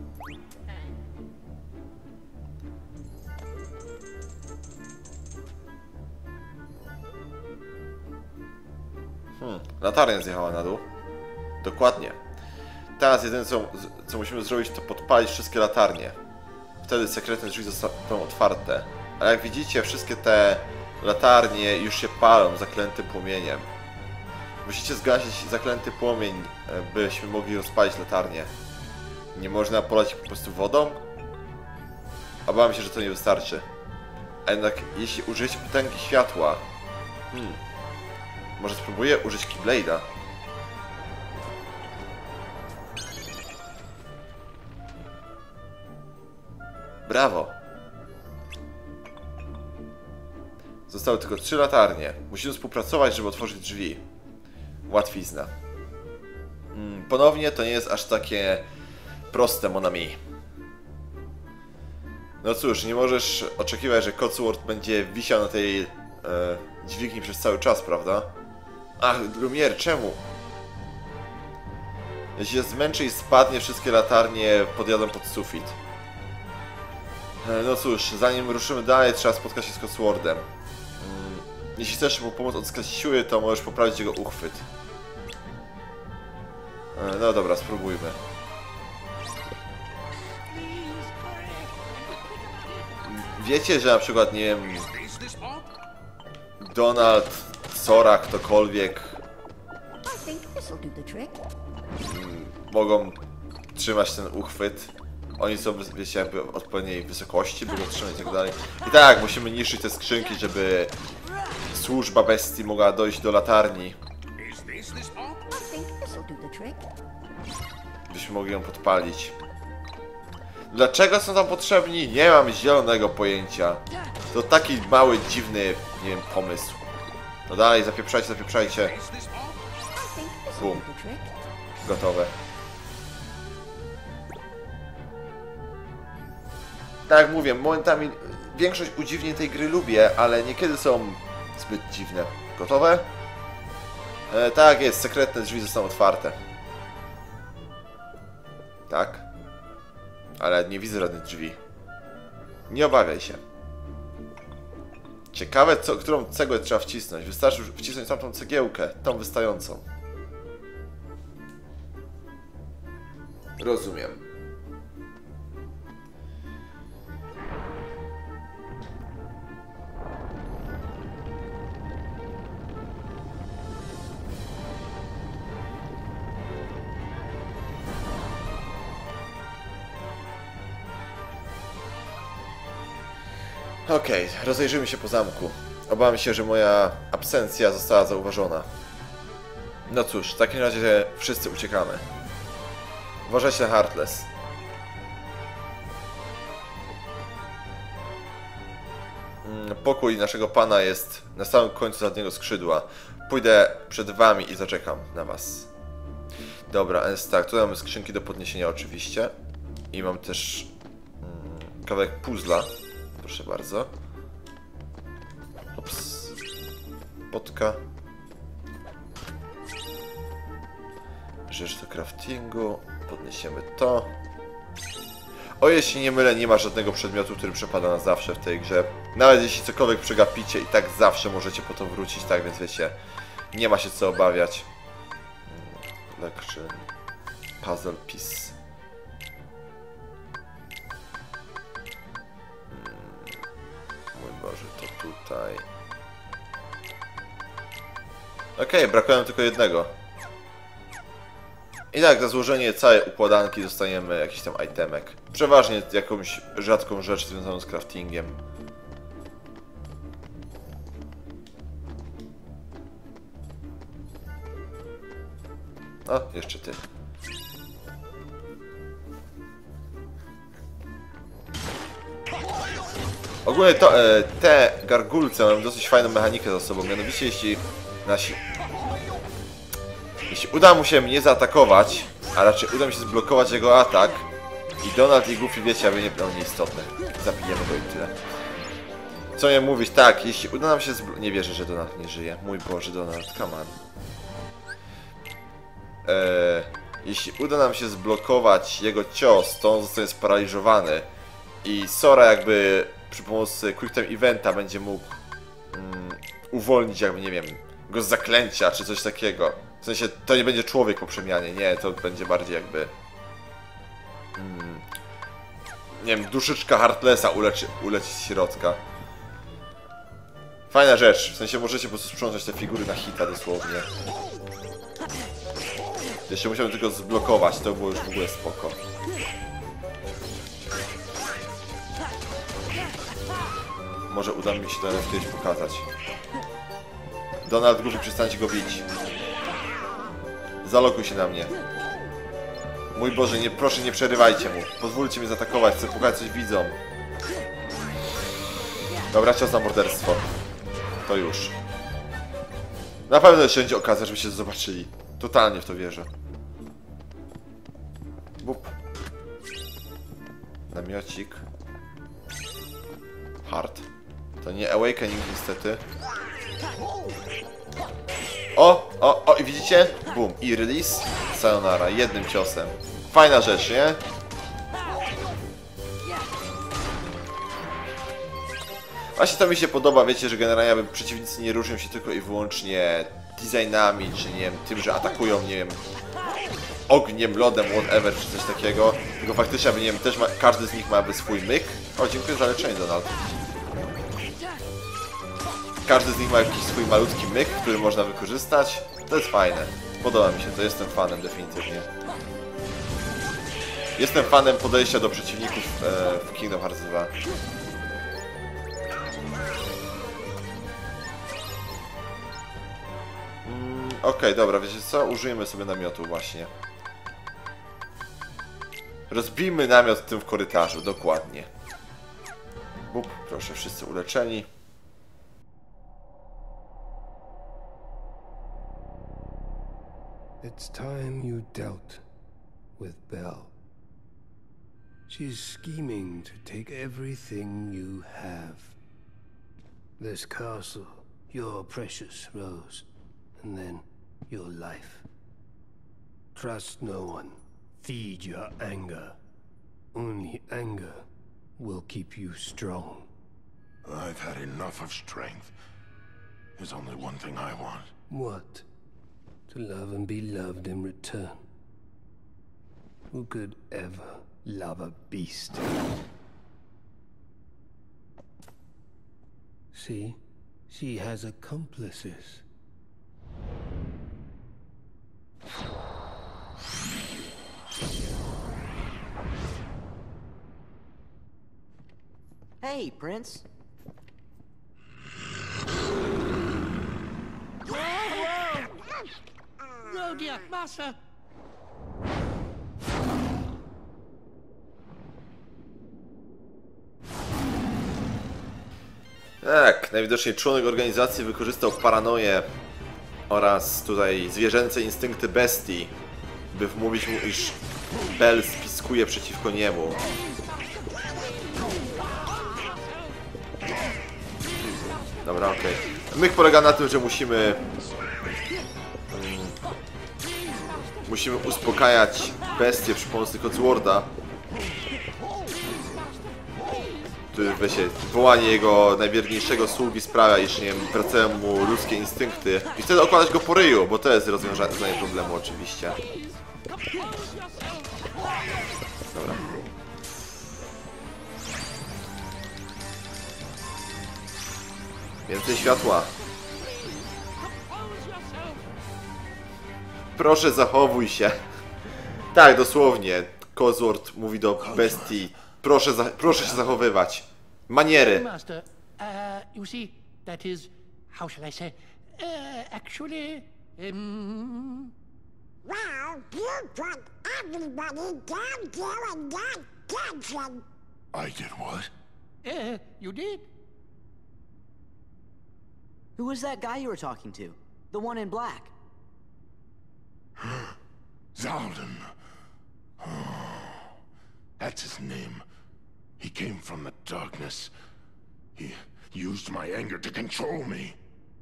Hmm, latarnia zjechała na dół. Dokładnie. Teraz jedyne co, co musimy zrobić, to podpalić wszystkie latarnie. Wtedy sekretne drzwi zostaną otwarte. Ale jak widzicie, wszystkie te latarnie już się palą zaklętym płomieniem. Musicie zgasić zaklęty płomień, byśmy mogli rozpalić latarnię. Nie można polać po prostu wodą? Obawiam się, że to nie wystarczy. A jednak jeśli użyjecie potęgi światła... Hmm... Może spróbuję użyć Keyblade'a? Brawo! Zostały tylko trzy latarnie. Musimy współpracować, żeby otworzyć drzwi. Łatwizna. Hmm, ponownie to nie jest aż takie proste, mon ami. No cóż, nie możesz oczekiwać, że Codsworth będzie wisiał na tej e, dźwigni przez cały czas, prawda? Ach, Lumière, czemu? Jeśli się zmęczy i spadnie, wszystkie latarnie podjadą pod sufit. No cóż, zanim ruszymy dalej, trzeba spotkać się z Codsworthem. Jeśli chcesz mu pomóc odzyskać siły, to możesz poprawić jego uchwyt. No dobra, spróbujmy. Wiecie, że na przykład, nie wiem... Donald, Sora, ktokolwiek... Mogą trzymać ten uchwyt. Oni są, wiecie, jakby odpowiedniej wysokości, by go trzymać i tak dalej. I tak, musimy niszczyć te skrzynki, żeby służba bestii mogła dojść do latarni. Is this this bomb? I think this'll do the trick. Byśmy mogli ją podpalić. Dlaczego są tam potrzebni? Nie mam zielonego pojęcia. To taki mały, dziwny, nie wiem, pomysł. No dalej, zapieprzajcie, zapieprzajcie. Is this bomb? I think this'll Boom. do the trick. Gotowe. Tak jak mówię, momentami większość udziwnień tej gry lubię, ale niekiedy są zbyt dziwne. Gotowe? E, tak jest, sekretne drzwi zostaną otwarte. Tak? Ale nie widzę żadnych drzwi. Nie obawiaj się. Ciekawe, co, którą cegłę trzeba wcisnąć. Wystarczy wcisnąć tamtą cegiełkę, tą wystającą. Rozumiem. Okej, okay, rozejrzymy się po zamku. Obawiam się, że moja absencja została zauważona. No cóż, w takim razie wszyscy uciekamy. Uważajcie na Heartless. Pokój naszego pana jest na samym końcu zadniego skrzydła. Pójdę przed wami i zaczekam na was. Dobra, więc tak, tutaj mamy skrzynki do podniesienia oczywiście. I mam też mm, kawałek puzzla. Proszę bardzo. Ops. Potka. Rzecz do craftingu. Podniesiemy to. O, jeśli nie mylę, nie ma żadnego przedmiotu, który przepada na zawsze w tej grze. Nawet jeśli cokolwiek przegapicie, i tak zawsze możecie po to wrócić, tak więc wiecie, nie ma się co obawiać. Collection. Puzzle piece. Mój Boże, to tutaj. Okej, okay, brakuje nam tylko jednego. I tak, za złożenie całej układanki dostaniemy jakiś tam itemek. Przeważnie jakąś rzadką rzecz związaną z craftingiem. O, jeszcze ty. Ogólnie to, e, te gargulce mają dosyć fajną mechanikę za sobą, mianowicie jeśli nasi... Jeśli uda mu się mnie zaatakować, a raczej uda mi się zblokować jego atak i Donald i Goofy, wiecie, aby nie będą nieistotne. Zabijemy go i tyle. Co nie mówić? Tak, jeśli uda nam się zblokować... Nie wierzę, że Donald nie żyje. Mój Boże, Donald, come on. Eee, jeśli uda nam się zblokować jego cios, to on zostanie sparaliżowany i Sora jakby przy pomocy Quick Time Eventa będzie mógł mm, uwolnić jakby, nie wiem, go z zaklęcia czy coś takiego. W sensie, to nie będzie człowiek po przemianie, nie, to będzie bardziej jakby... Mm, nie wiem, duszyczka Heartlessa uleczy, uleci z środka. Fajna rzecz, w sensie możecie po prostu sprzątać te figury na hita dosłownie. Jeszcze musiałem tylko zblokować, to było już w ogóle spoko. Może uda mi się to kiedyś pokazać. Donald, Goofy, przestańcie go bić. Zalokuj się na mnie. Mój Boże, nie, proszę nie przerywajcie mu. Pozwólcie mi zaatakować, chcę pokazać coś widzom. Dobra, czas na morderstwo. To już. Na pewno jeszcze będzie okazja, żeby się zobaczyli. Totalnie w to wierzę. Bup. Namiocik. Hard. To nie Awakening niestety. O, o, o i widzicie? Boom. I release. Sayonara. Jednym ciosem. Fajna rzecz, nie? Właśnie to mi się podoba, wiecie, że generalnie jakby przeciwnicy nie różnią się tylko i wyłącznie designami, czy nie wiem, tym, że atakują, nie wiem, ogniem, lodem, whatever, czy coś takiego. Tylko faktycznie, aby, nie wiem, też ma, każdy z nich ma jakby swój myk. O, dziękuję za leczenie, Donald. Każdy z nich ma jakiś swój malutki myk, który można wykorzystać. To jest fajne. Podoba mi się to, jestem fanem definitywnie. Jestem fanem podejścia do przeciwników e, w Kingdom Hearts dwa. okay, dobra, wiecie co? Użyjmy sobie namiotu właśnie. Rozbijmy namiot w tym w korytarzu, dokładnie. Bup, proszę, wszyscy uleczeni. It's time you dealt with Belle. She's scheming to take everything you have. This castle, your precious Rose, and then your life. Trust no one. Feed your anger. Only anger will keep you strong. I've had enough of strength. There's only one thing I want. What? To love and be loved in return. Who could ever love a beast? See? She has accomplices. Hey, Prince. Oh dear, Master! Tak, najwidoczniej członek organizacji wykorzystał paranoję oraz tutaj zwierzęce instynkty bestii, by wmówić mu, iż Belle spiskuje przeciwko niemu. Dobra, okej. Okay. Myk polega na tym, że musimy... Um, musimy uspokajać bestię przy pomocy Codsworda. Który, wiecie, wołanie jego najwierniejszego sługi sprawia, iż, nie wiem, wracają mu ludzkie instynkty. I wtedy okładać go po ryju, bo to jest rozwiązanie problemu oczywiście. Dobra. Więcej światła. Proszę, zachowuj się. Tak, dosłownie. Codsword mówi do bestii. Proszę, za, proszę się zachowywać. Maniery. Master, uh, you see, that is, how shall I say, uh, actually, um... Well, you put everybody down there in that dungeon. I did what? Uh, you did? Who was that guy you were talking to? The one in black? Zaldin. Oh, that's his name. He came from the darkness. He used my anger to control me.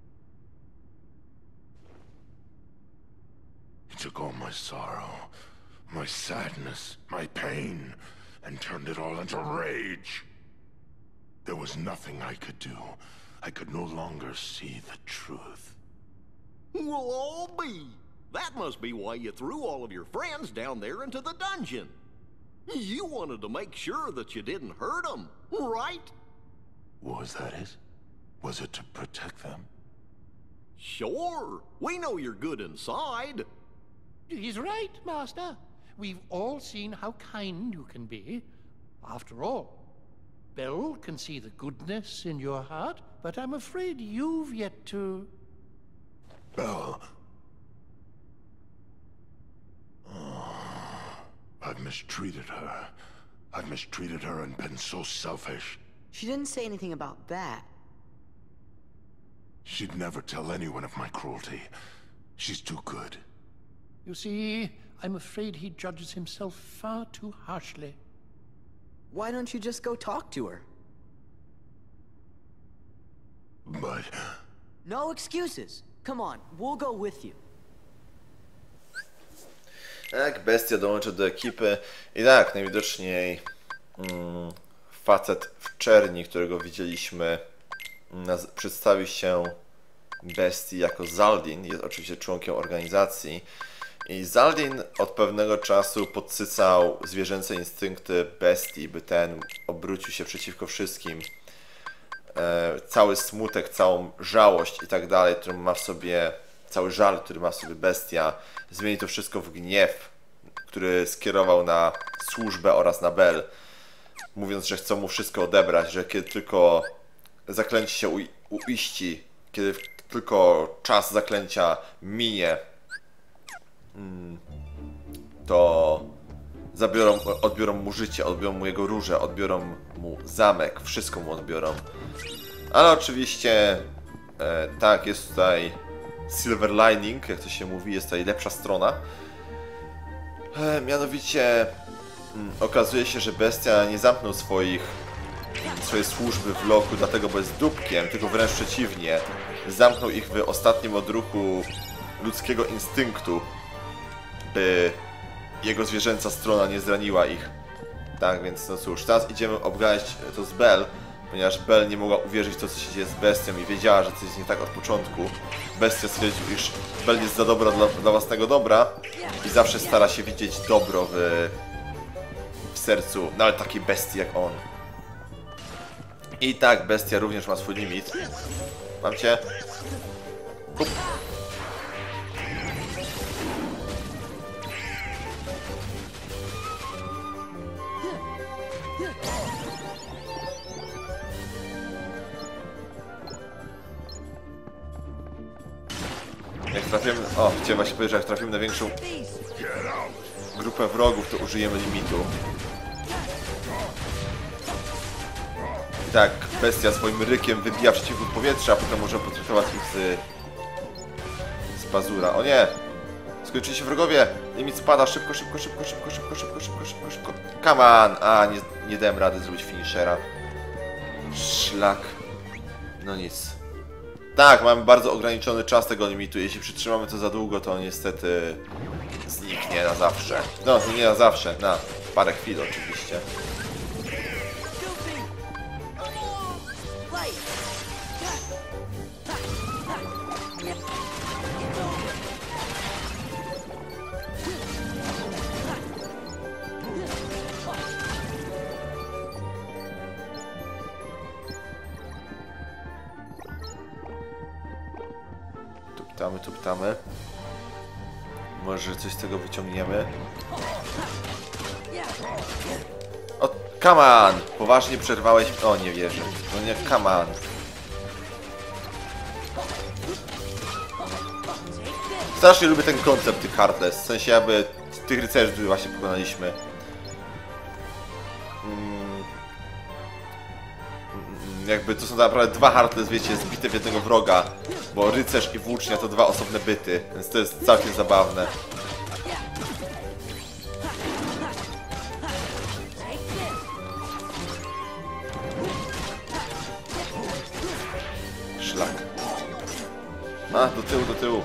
He took all my sorrow, my sadness, my pain, and turned it all into rage. There was nothing I could do. I could no longer see the truth. Well, I'll be. That must be why you threw all of your friends down there into the dungeon. You wanted to make sure that you didn't hurt them, right? Was that it? Was it to protect them? Sure. We know you're good inside. He's right, Master. We've all seen how kind you can be. After all, Belle can see the goodness in your heart, but I'm afraid you've yet to... Belle. Oh, I've mistreated her. I've mistreated her and been so selfish. She didn't say anything about that. She'd never tell anyone of my cruelty. She's too good. You see, I'm afraid he judges himself far too harshly. Why don't you just go talk to her? But... No excuses. Come on, we'll go with you. Tak, bestia dołączy do ekipy i tak, najwidoczniej mm, facet w czerni, którego widzieliśmy, naz- przedstawił się bestii jako Zaldin, jest oczywiście członkiem organizacji i Zaldin od pewnego czasu podsycał zwierzęce instynkty bestii, by ten obrócił się przeciwko wszystkim. E, cały smutek, całą żałość i tak dalej, którą ma w sobie, cały żal, który ma w sobie bestia, zmieni to wszystko w gniew, który skierował na służbę oraz na Belle, mówiąc, że chcą mu wszystko odebrać, że kiedy tylko zaklęcie się ui- uiści, kiedy tylko czas zaklęcia minie, to zabiorą, odbiorą mu życie, odbiorą mu jego róże, odbiorą mu zamek, wszystko mu odbiorą. Ale oczywiście, e, tak, jest tutaj silver lining, jak to się mówi, jest tutaj lepsza strona. E, mianowicie mm, okazuje się, że bestia nie zamknął swoich, swojej służby w loku, dlatego bo jest dupkiem, tylko wręcz przeciwnie. Zamknął ich w ostatnim odruchu ludzkiego instynktu, by jego zwierzęca strona nie zraniła ich. Tak, więc no cóż, teraz idziemy obgadać to z Belle, ponieważ Belle nie mogła uwierzyć w to, co się dzieje z bestią i wiedziała, że coś jest nie tak od początku. Bestia stwierdził, iż Belle jest za dobra dla, dla własnego dobra i zawsze stara się widzieć dobro w, w sercu nawet takiej bestii jak on. I tak, bestia również ma swój limit. Mam cię. Up. Jak trafimy... O, chciałem właśnie powiedzieć, że jak trafimy na większą grupę wrogów, to użyjemy limitu. I tak, bestia swoim rykiem wybija przeciwników powietrza, a potem może potraktować ich z... z pazura. O nie! Skończyli się wrogowie! Limit spada, szybko, szybko, szybko, szybko, szybko, szybko, szybko, szybko, szybko. Come on! A, nie, nie dałem rady zrobić finishera. Szlak. No nic. Tak, mamy bardzo ograniczony czas tego limitu. Jeśli przytrzymamy to za długo, to niestety zniknie na zawsze. No, nie na zawsze, na parę chwil oczywiście. Tuptamy, tuptamy. Może coś z tego wyciągniemy. O, come on! Poważnie przerwałeś... O, nie wierzę. No nie, come on. Strasznie lubię ten koncept tych Heartless. W sensie, jakby tych rycerzy, których właśnie pokonaliśmy. Jakby to są naprawdę dwa Heartless, wiecie, zbite w jednego wroga, bo rycerz i włócznia to dwa osobne byty, więc to jest całkiem zabawne. Szlak. A, do tyłu, do tyłu.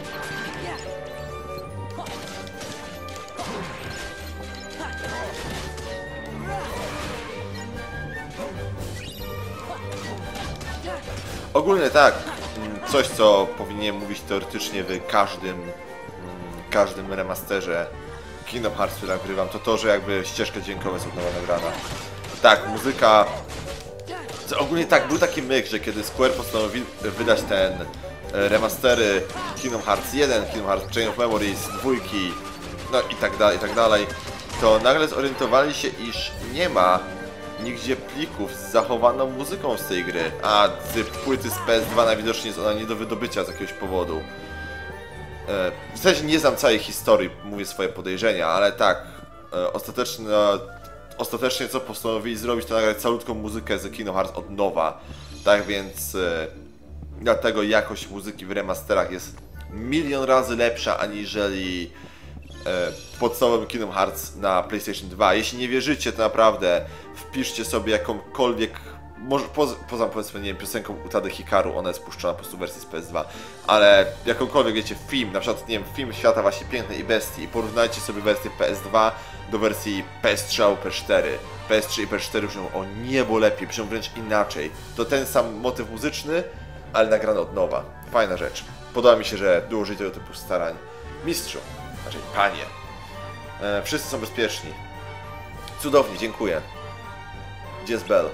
Ogólnie tak, coś co powinienem mówić teoretycznie w każdym, każdym remasterze Kingdom Hearts, który nagrywam, to to, że jakby ścieżka dźwiękowa jest od nowa nagrana. Tak, muzyka... Ogólnie tak, był taki myk, że kiedy Square postanowił wydać ten remastery Kingdom Hearts jeden, Kingdom Hearts Chain of Memories, dwójki, no i tak dalej, i tak dalej, to nagle zorientowali się, iż nie ma nigdzie plików z zachowaną muzyką z tej gry, a z płyty z P S dwa najwidoczniej jest ona nie do wydobycia z jakiegoś powodu. E, w sensie nie znam całej historii, mówię swoje podejrzenia, ale tak, e, ostatecznie, ostatecznie co postanowili zrobić, to nagrać całutką muzykę z Kingdom Hearts od nowa. Tak więc e, dlatego jakość muzyki w remasterach jest milion razy lepsza aniżeli w podstawowym Kingdom Hearts na PlayStation dwa. Jeśli nie wierzycie, to naprawdę wpiszcie sobie jakąkolwiek, może poza, poza powiedzmy, nie wiem, piosenką Utady Hikaru, ona jest puszczona po prostu w wersji z P S dwa, ale jakąkolwiek, wiecie, film, na przykład, nie wiem, film Świata właśnie Pięknej i Bestii i porównajcie sobie wersję P S dwa do wersji P S trzy albo P S cztery. P S trzy i P S cztery brzmią o niebo lepiej, brzmią wręcz inaczej. To ten sam motyw muzyczny, ale nagrany od nowa. Fajna rzecz. Podoba mi się, że dołożyli tego typu starań. Mistrzu, znaczy panie. E, wszyscy są bezpieczni. Cudownie, dziękuję. Gdzie jest Belle?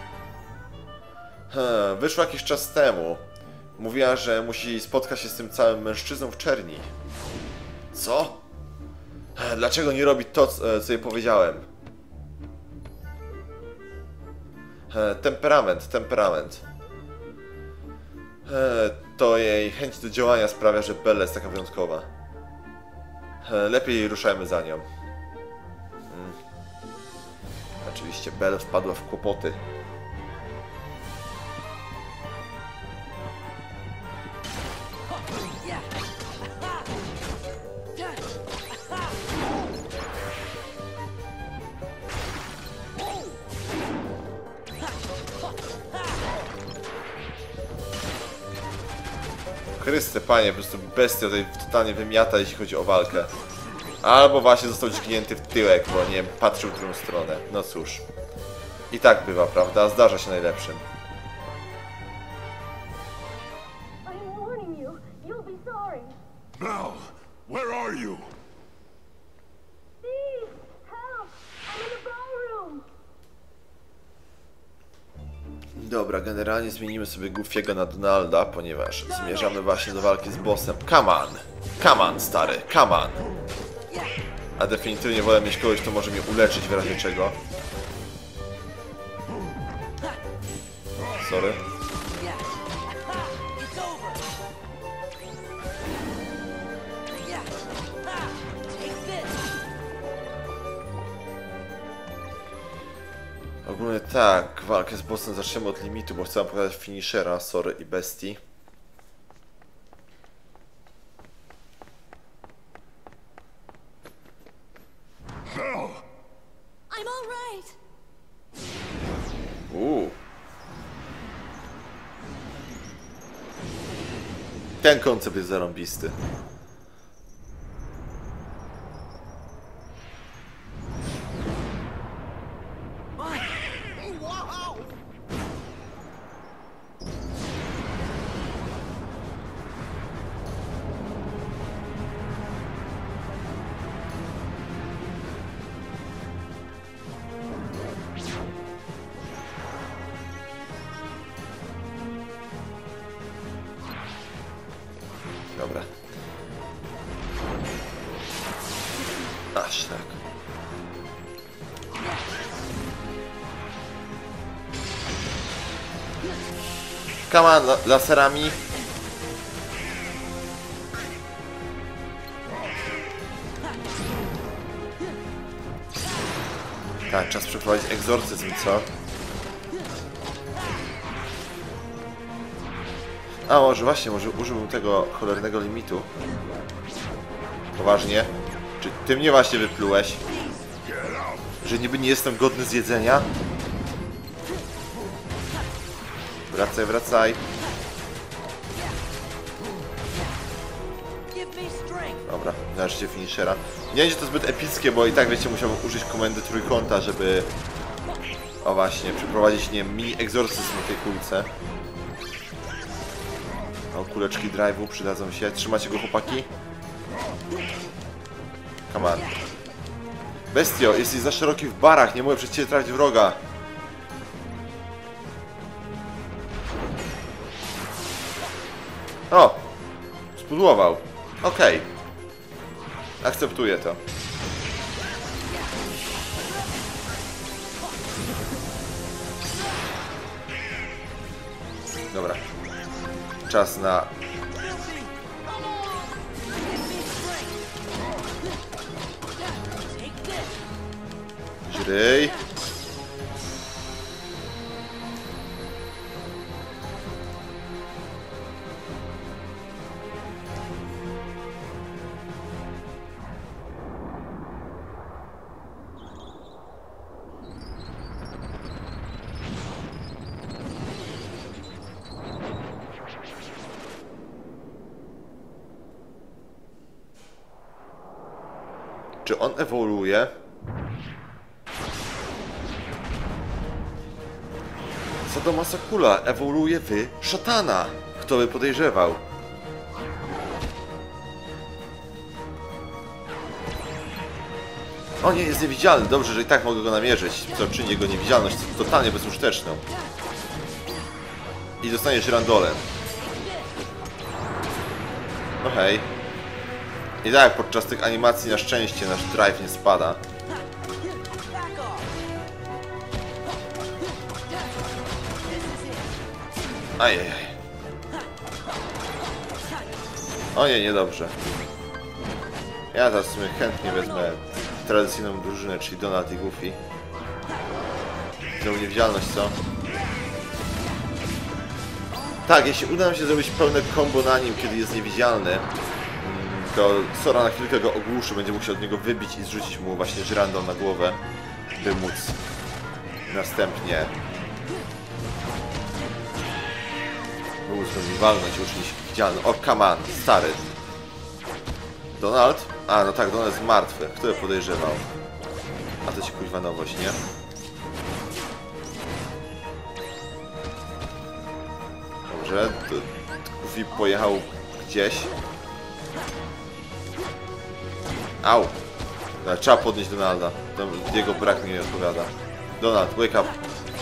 Hmm, wyszła jakiś czas temu. Mówiła, że musi spotkać się z tym całym mężczyzną w czerni. Co? E, dlaczego nie robi to, co jej powiedziałem? E, temperament, temperament. E, to jej chęć do działania sprawia, że Bella jest taka wyjątkowa. Lepiej ruszajmy za nią. Hmm. Oczywiście Bella wpadła w kłopoty. Chryste, panie, po prostu bestia tutaj totalnie wymiata, jeśli chodzi o walkę. Albo właśnie został dźgnięty w tyłek, bo nie wiem, patrzył w drugą stronę. No cóż. I tak bywa, prawda? Zdarza się najlepszym. I'm warning you. You'll be sorry. Belle, where are you? Please, help! I'm in the ballroom. Dobra, generalnie zmienimy sobie Goofiego na Donalda, ponieważ zmierzamy właśnie do walki z bossem. Come on! Come on, stary, come on! A definitywnie wolę mieć kogoś, kto może mnie uleczyć w razie czego. Sorry. Ogólnie tak, walkę z bossem zaczniemy od limitu, bo chcę wam pokazać finishera, Sory i Bestii. I'm all right. Uuu. Ten koncept jest zarąbisty. Dobra. Aż tak. Come on, la laserami. Tak, czas przeprowadzić egzorcyzm, co? A może właśnie, może użyłbym tego cholernego limitu. Poważnie? Czy ty mnie właśnie wyplułeś? Że niby nie jestem godny zjedzenia? Wracaj, wracaj. Dobra, nareszcie finishera. Nie będzie to zbyt epickie, bo i tak wiecie, musiałbym użyć komendy trójkąta, żeby... O właśnie, przeprowadzić, nie wiem, mini egzorcyzm na tej kulce. O, kuleczki drive'u przydadzą się. Trzymacie go, chłopaki? Come on. Bestio, jesteś za szeroki w barach, nie mogę przed ciebie trafić wroga. O! Spudłował. Okej. Okay. Akceptuję to. Dobra. Czas na... Żryj. Czy on ewoluuje? Sadoma Sakula ewoluuje w szatana. Kto by podejrzewał? O nie, jest niewidzialny. Dobrze, że i tak mogę go namierzyć, co czyni jego niewidzialność totalnie bezużyteczną. I dostaniesz randolem. No hej. I tak, podczas tych animacji na szczęście nasz drive nie spada. Ajajaj. O nie, niedobrze. Ja teraz w sumie chętnie wezmę tradycyjną drużynę, czyli Donald i Goofy. Znowu niewidzialność, co? Tak, jeśli uda nam się zrobić pełne combo na nim, kiedy jest niewidzialny, to Sora na chwilkę go ogłuszy, będzie musiał od niego wybić i zrzucić mu właśnie żyrandol na głowę, by móc następnie móc go walnąć i uczynić się widzialny. O, come on, stary. Donald? A, no tak, Donald jest martwy. Kto by podejrzewał? A to ci kuźwa nowość, nie? Dobrze, to Goofy pojechał gdzieś. Au! No, trzeba podnieść Donalda. To jego brak mi nie odpowiada. Donald, wake up!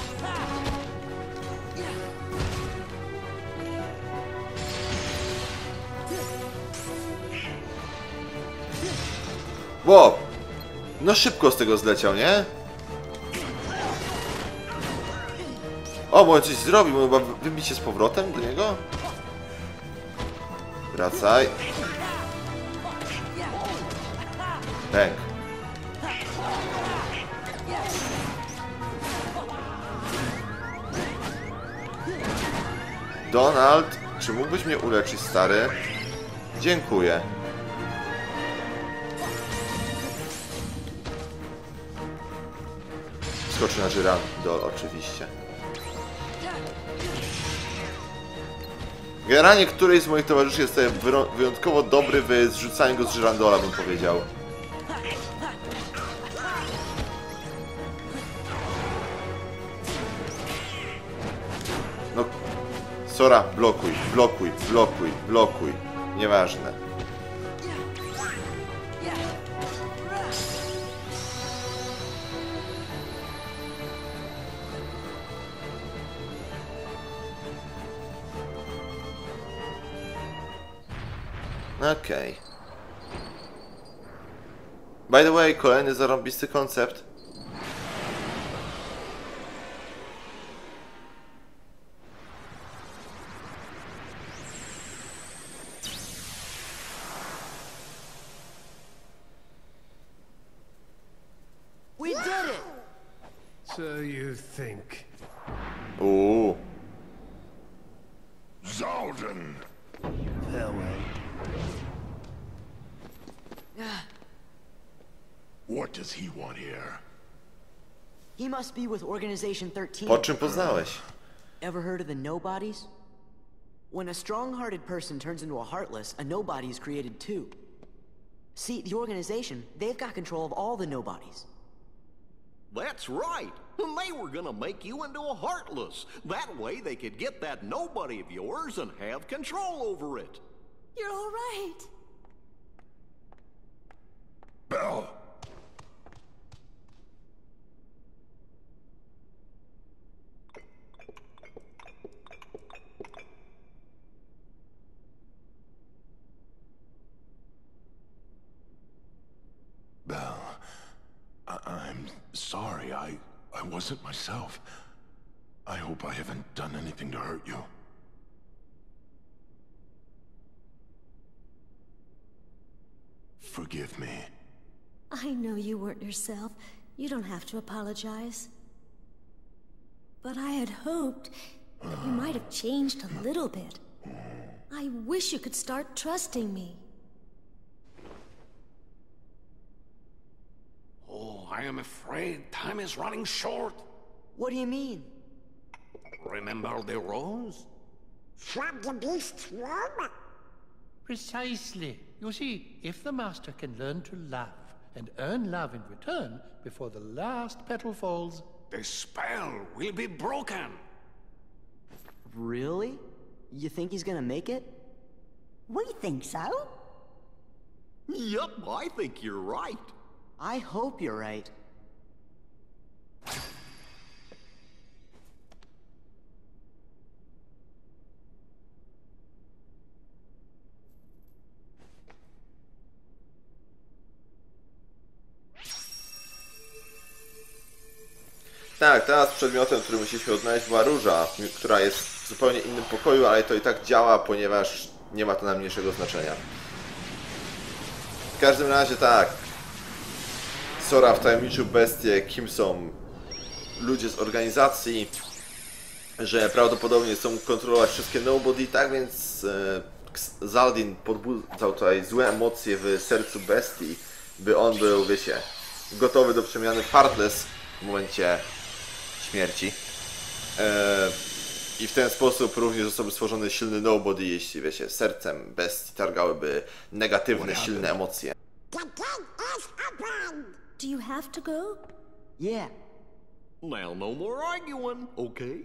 Wow! No szybko z tego zleciał, nie? O, może coś zrobił, może chyba wybić się z powrotem do niego? Wracaj. Bang. Donald, czy mógłbyś mnie uleczyć, stary? Dziękuję. Skoczy na żyrandol, oczywiście. Generalnie któryś z moich towarzyszy jest tutaj wyjątkowo dobry w zrzucaniu go z żyrandola, bym powiedział. No, Sora, blokuj, blokuj, blokuj, blokuj. Nieważne. Okej. Okay. By the way, kolejny zarąbisty koncept. We did it! So you think. Uuu. Zaldin! Farewell. What does he want here? He must be with Organization thirteen. Po czym poznałeś? Ever heard of the Nobodies? When a strong-hearted person turns into a heartless, a nobody is created too. See, the organization, they've got control of all the nobodies. That's right. They were gonna make you into a heartless. That way they could get that nobody of yours and have control over it. You're all right. Belle! Belle, I I'm sorry. I I wasn't myself. I hope I haven't done anything to hurt you. Forgive me. I know you weren't yourself. You don't have to apologize. But I had hoped that you might have changed a little bit. I wish you could start trusting me. Oh, I am afraid time is running short. What do you mean? Remember the rose? From the beast's room? Precisely. You see, if the Master can learn to love and earn love in return before the last petal falls, the spell will be broken. Really? You think he's gonna make it? We think so. Yup, I think you're right. I hope you're right. Tak, teraz przedmiotem, który musieliśmy odnaleźć, była róża, która jest w zupełnie innym pokoju, ale to i tak działa, ponieważ Nie ma to najmniejszego znaczenia. W każdym razie tak. Sora wtajemniczył bestię, kim są ludzie z organizacji, że prawdopodobnie chcą kontrolować wszystkie Nobody, tak więc e, Zaldin podbudzał tutaj złe emocje w sercu bestii, by on był, wiecie, gotowy do przemiany w Heartless w momencie śmierci. E, I w ten sposób również zostałby stworzony silny Nobody, jeśli, wiecie, sercem bestii targałyby negatywne, silne emocje. The gate is open! Do you have to go? Yeah. Now, no more arguing, okay?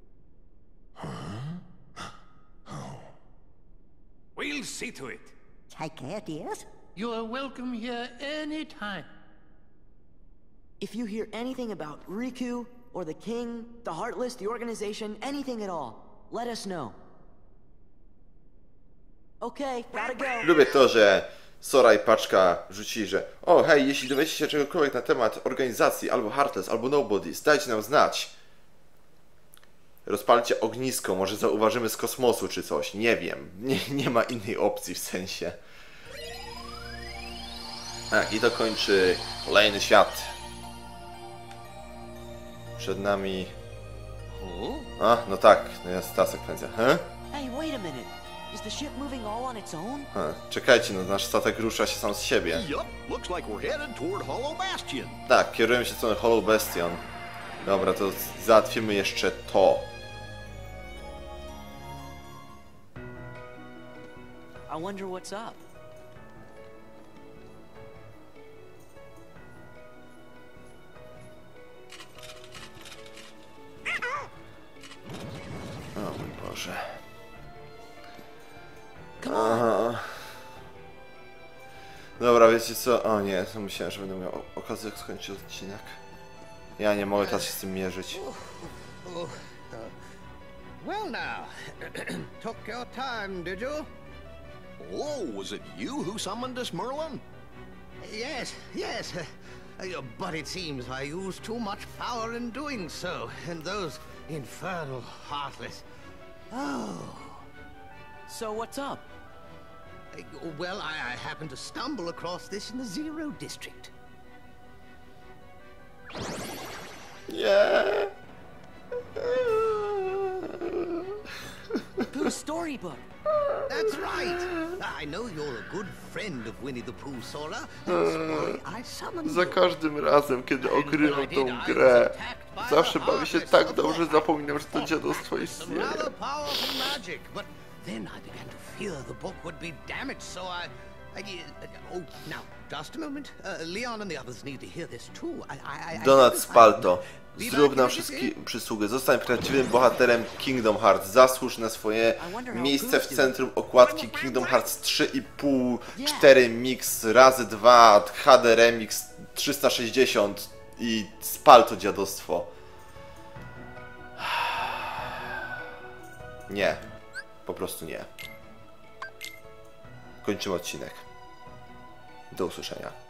We'll see to it. Take care, dears. You are welcome here anytime. If you hear anything about Riku, or the King, the Heartless, the organization, anything at all, let us know. Okay, gotta go. Lubię to, że Sora i Paczka rzucili, że o hej, jeśli dowiecie się czegokolwiek na temat organizacji, albo Heartless, albo Nobody, dajcie nam znać. Rozpalcie ognisko, może zauważymy z kosmosu czy coś, nie wiem. Nie, nie ma innej opcji w sensie. Tak, i to kończy kolejny świat. Przed nami... A, no tak, no jest ta sekwencja. He? Hey, wait a minute. Is the ship moving all on its own? He. Czekajcie, no nasz statek rusza się sam z siebie. Yup, looks like we're headed toward Hollow Bastion. Tak, kierujemy się w stronę Hollow Bastion. Dobra, to załatwimy jeszcze to. I wonder what's up. O mój Boże. Aha. Dobra, wiecie co? O nie, to myślałem, że będę miał okazję skończyć odcinek. Ja nie mogę teraz się z tym mierzyć. Well now, took your time, did you? Oh, was it you who summoned us, Merlin? Yes, yes. Uh, but it seems I used too much power in doing so, and those infernal Heartless. Oh. So what's up? Uh, well, I, I happened to stumble across this in the Zero District. Yeah. Pooh's storybook. That's right. I know you're a good friend of Winnie the Pooh, Sora. That's why I summoned Za you. każdym razem, kiedy ogrywam tą grę, zawsze bawię się tak dobrze, zapominam, że to dziadostwo istnieje. Rather powerful magic, but then I began to fear the book would be damaged, so I... I uh, oh, now, just a moment. Uh, Leon and the others need to hear this too. I, I, I Donat Spalto. Zrób nam wszystkie przysługę. Zostań prawdziwym bohaterem Kingdom Hearts. Zasłuż na swoje miejsce w centrum okładki Kingdom Hearts trzy i pół, cztery Mix razy dwa, H D Remix trzysta sześćdziesiąt i spal to dziadostwo. Nie. Po prostu nie. Kończymy odcinek. Do usłyszenia.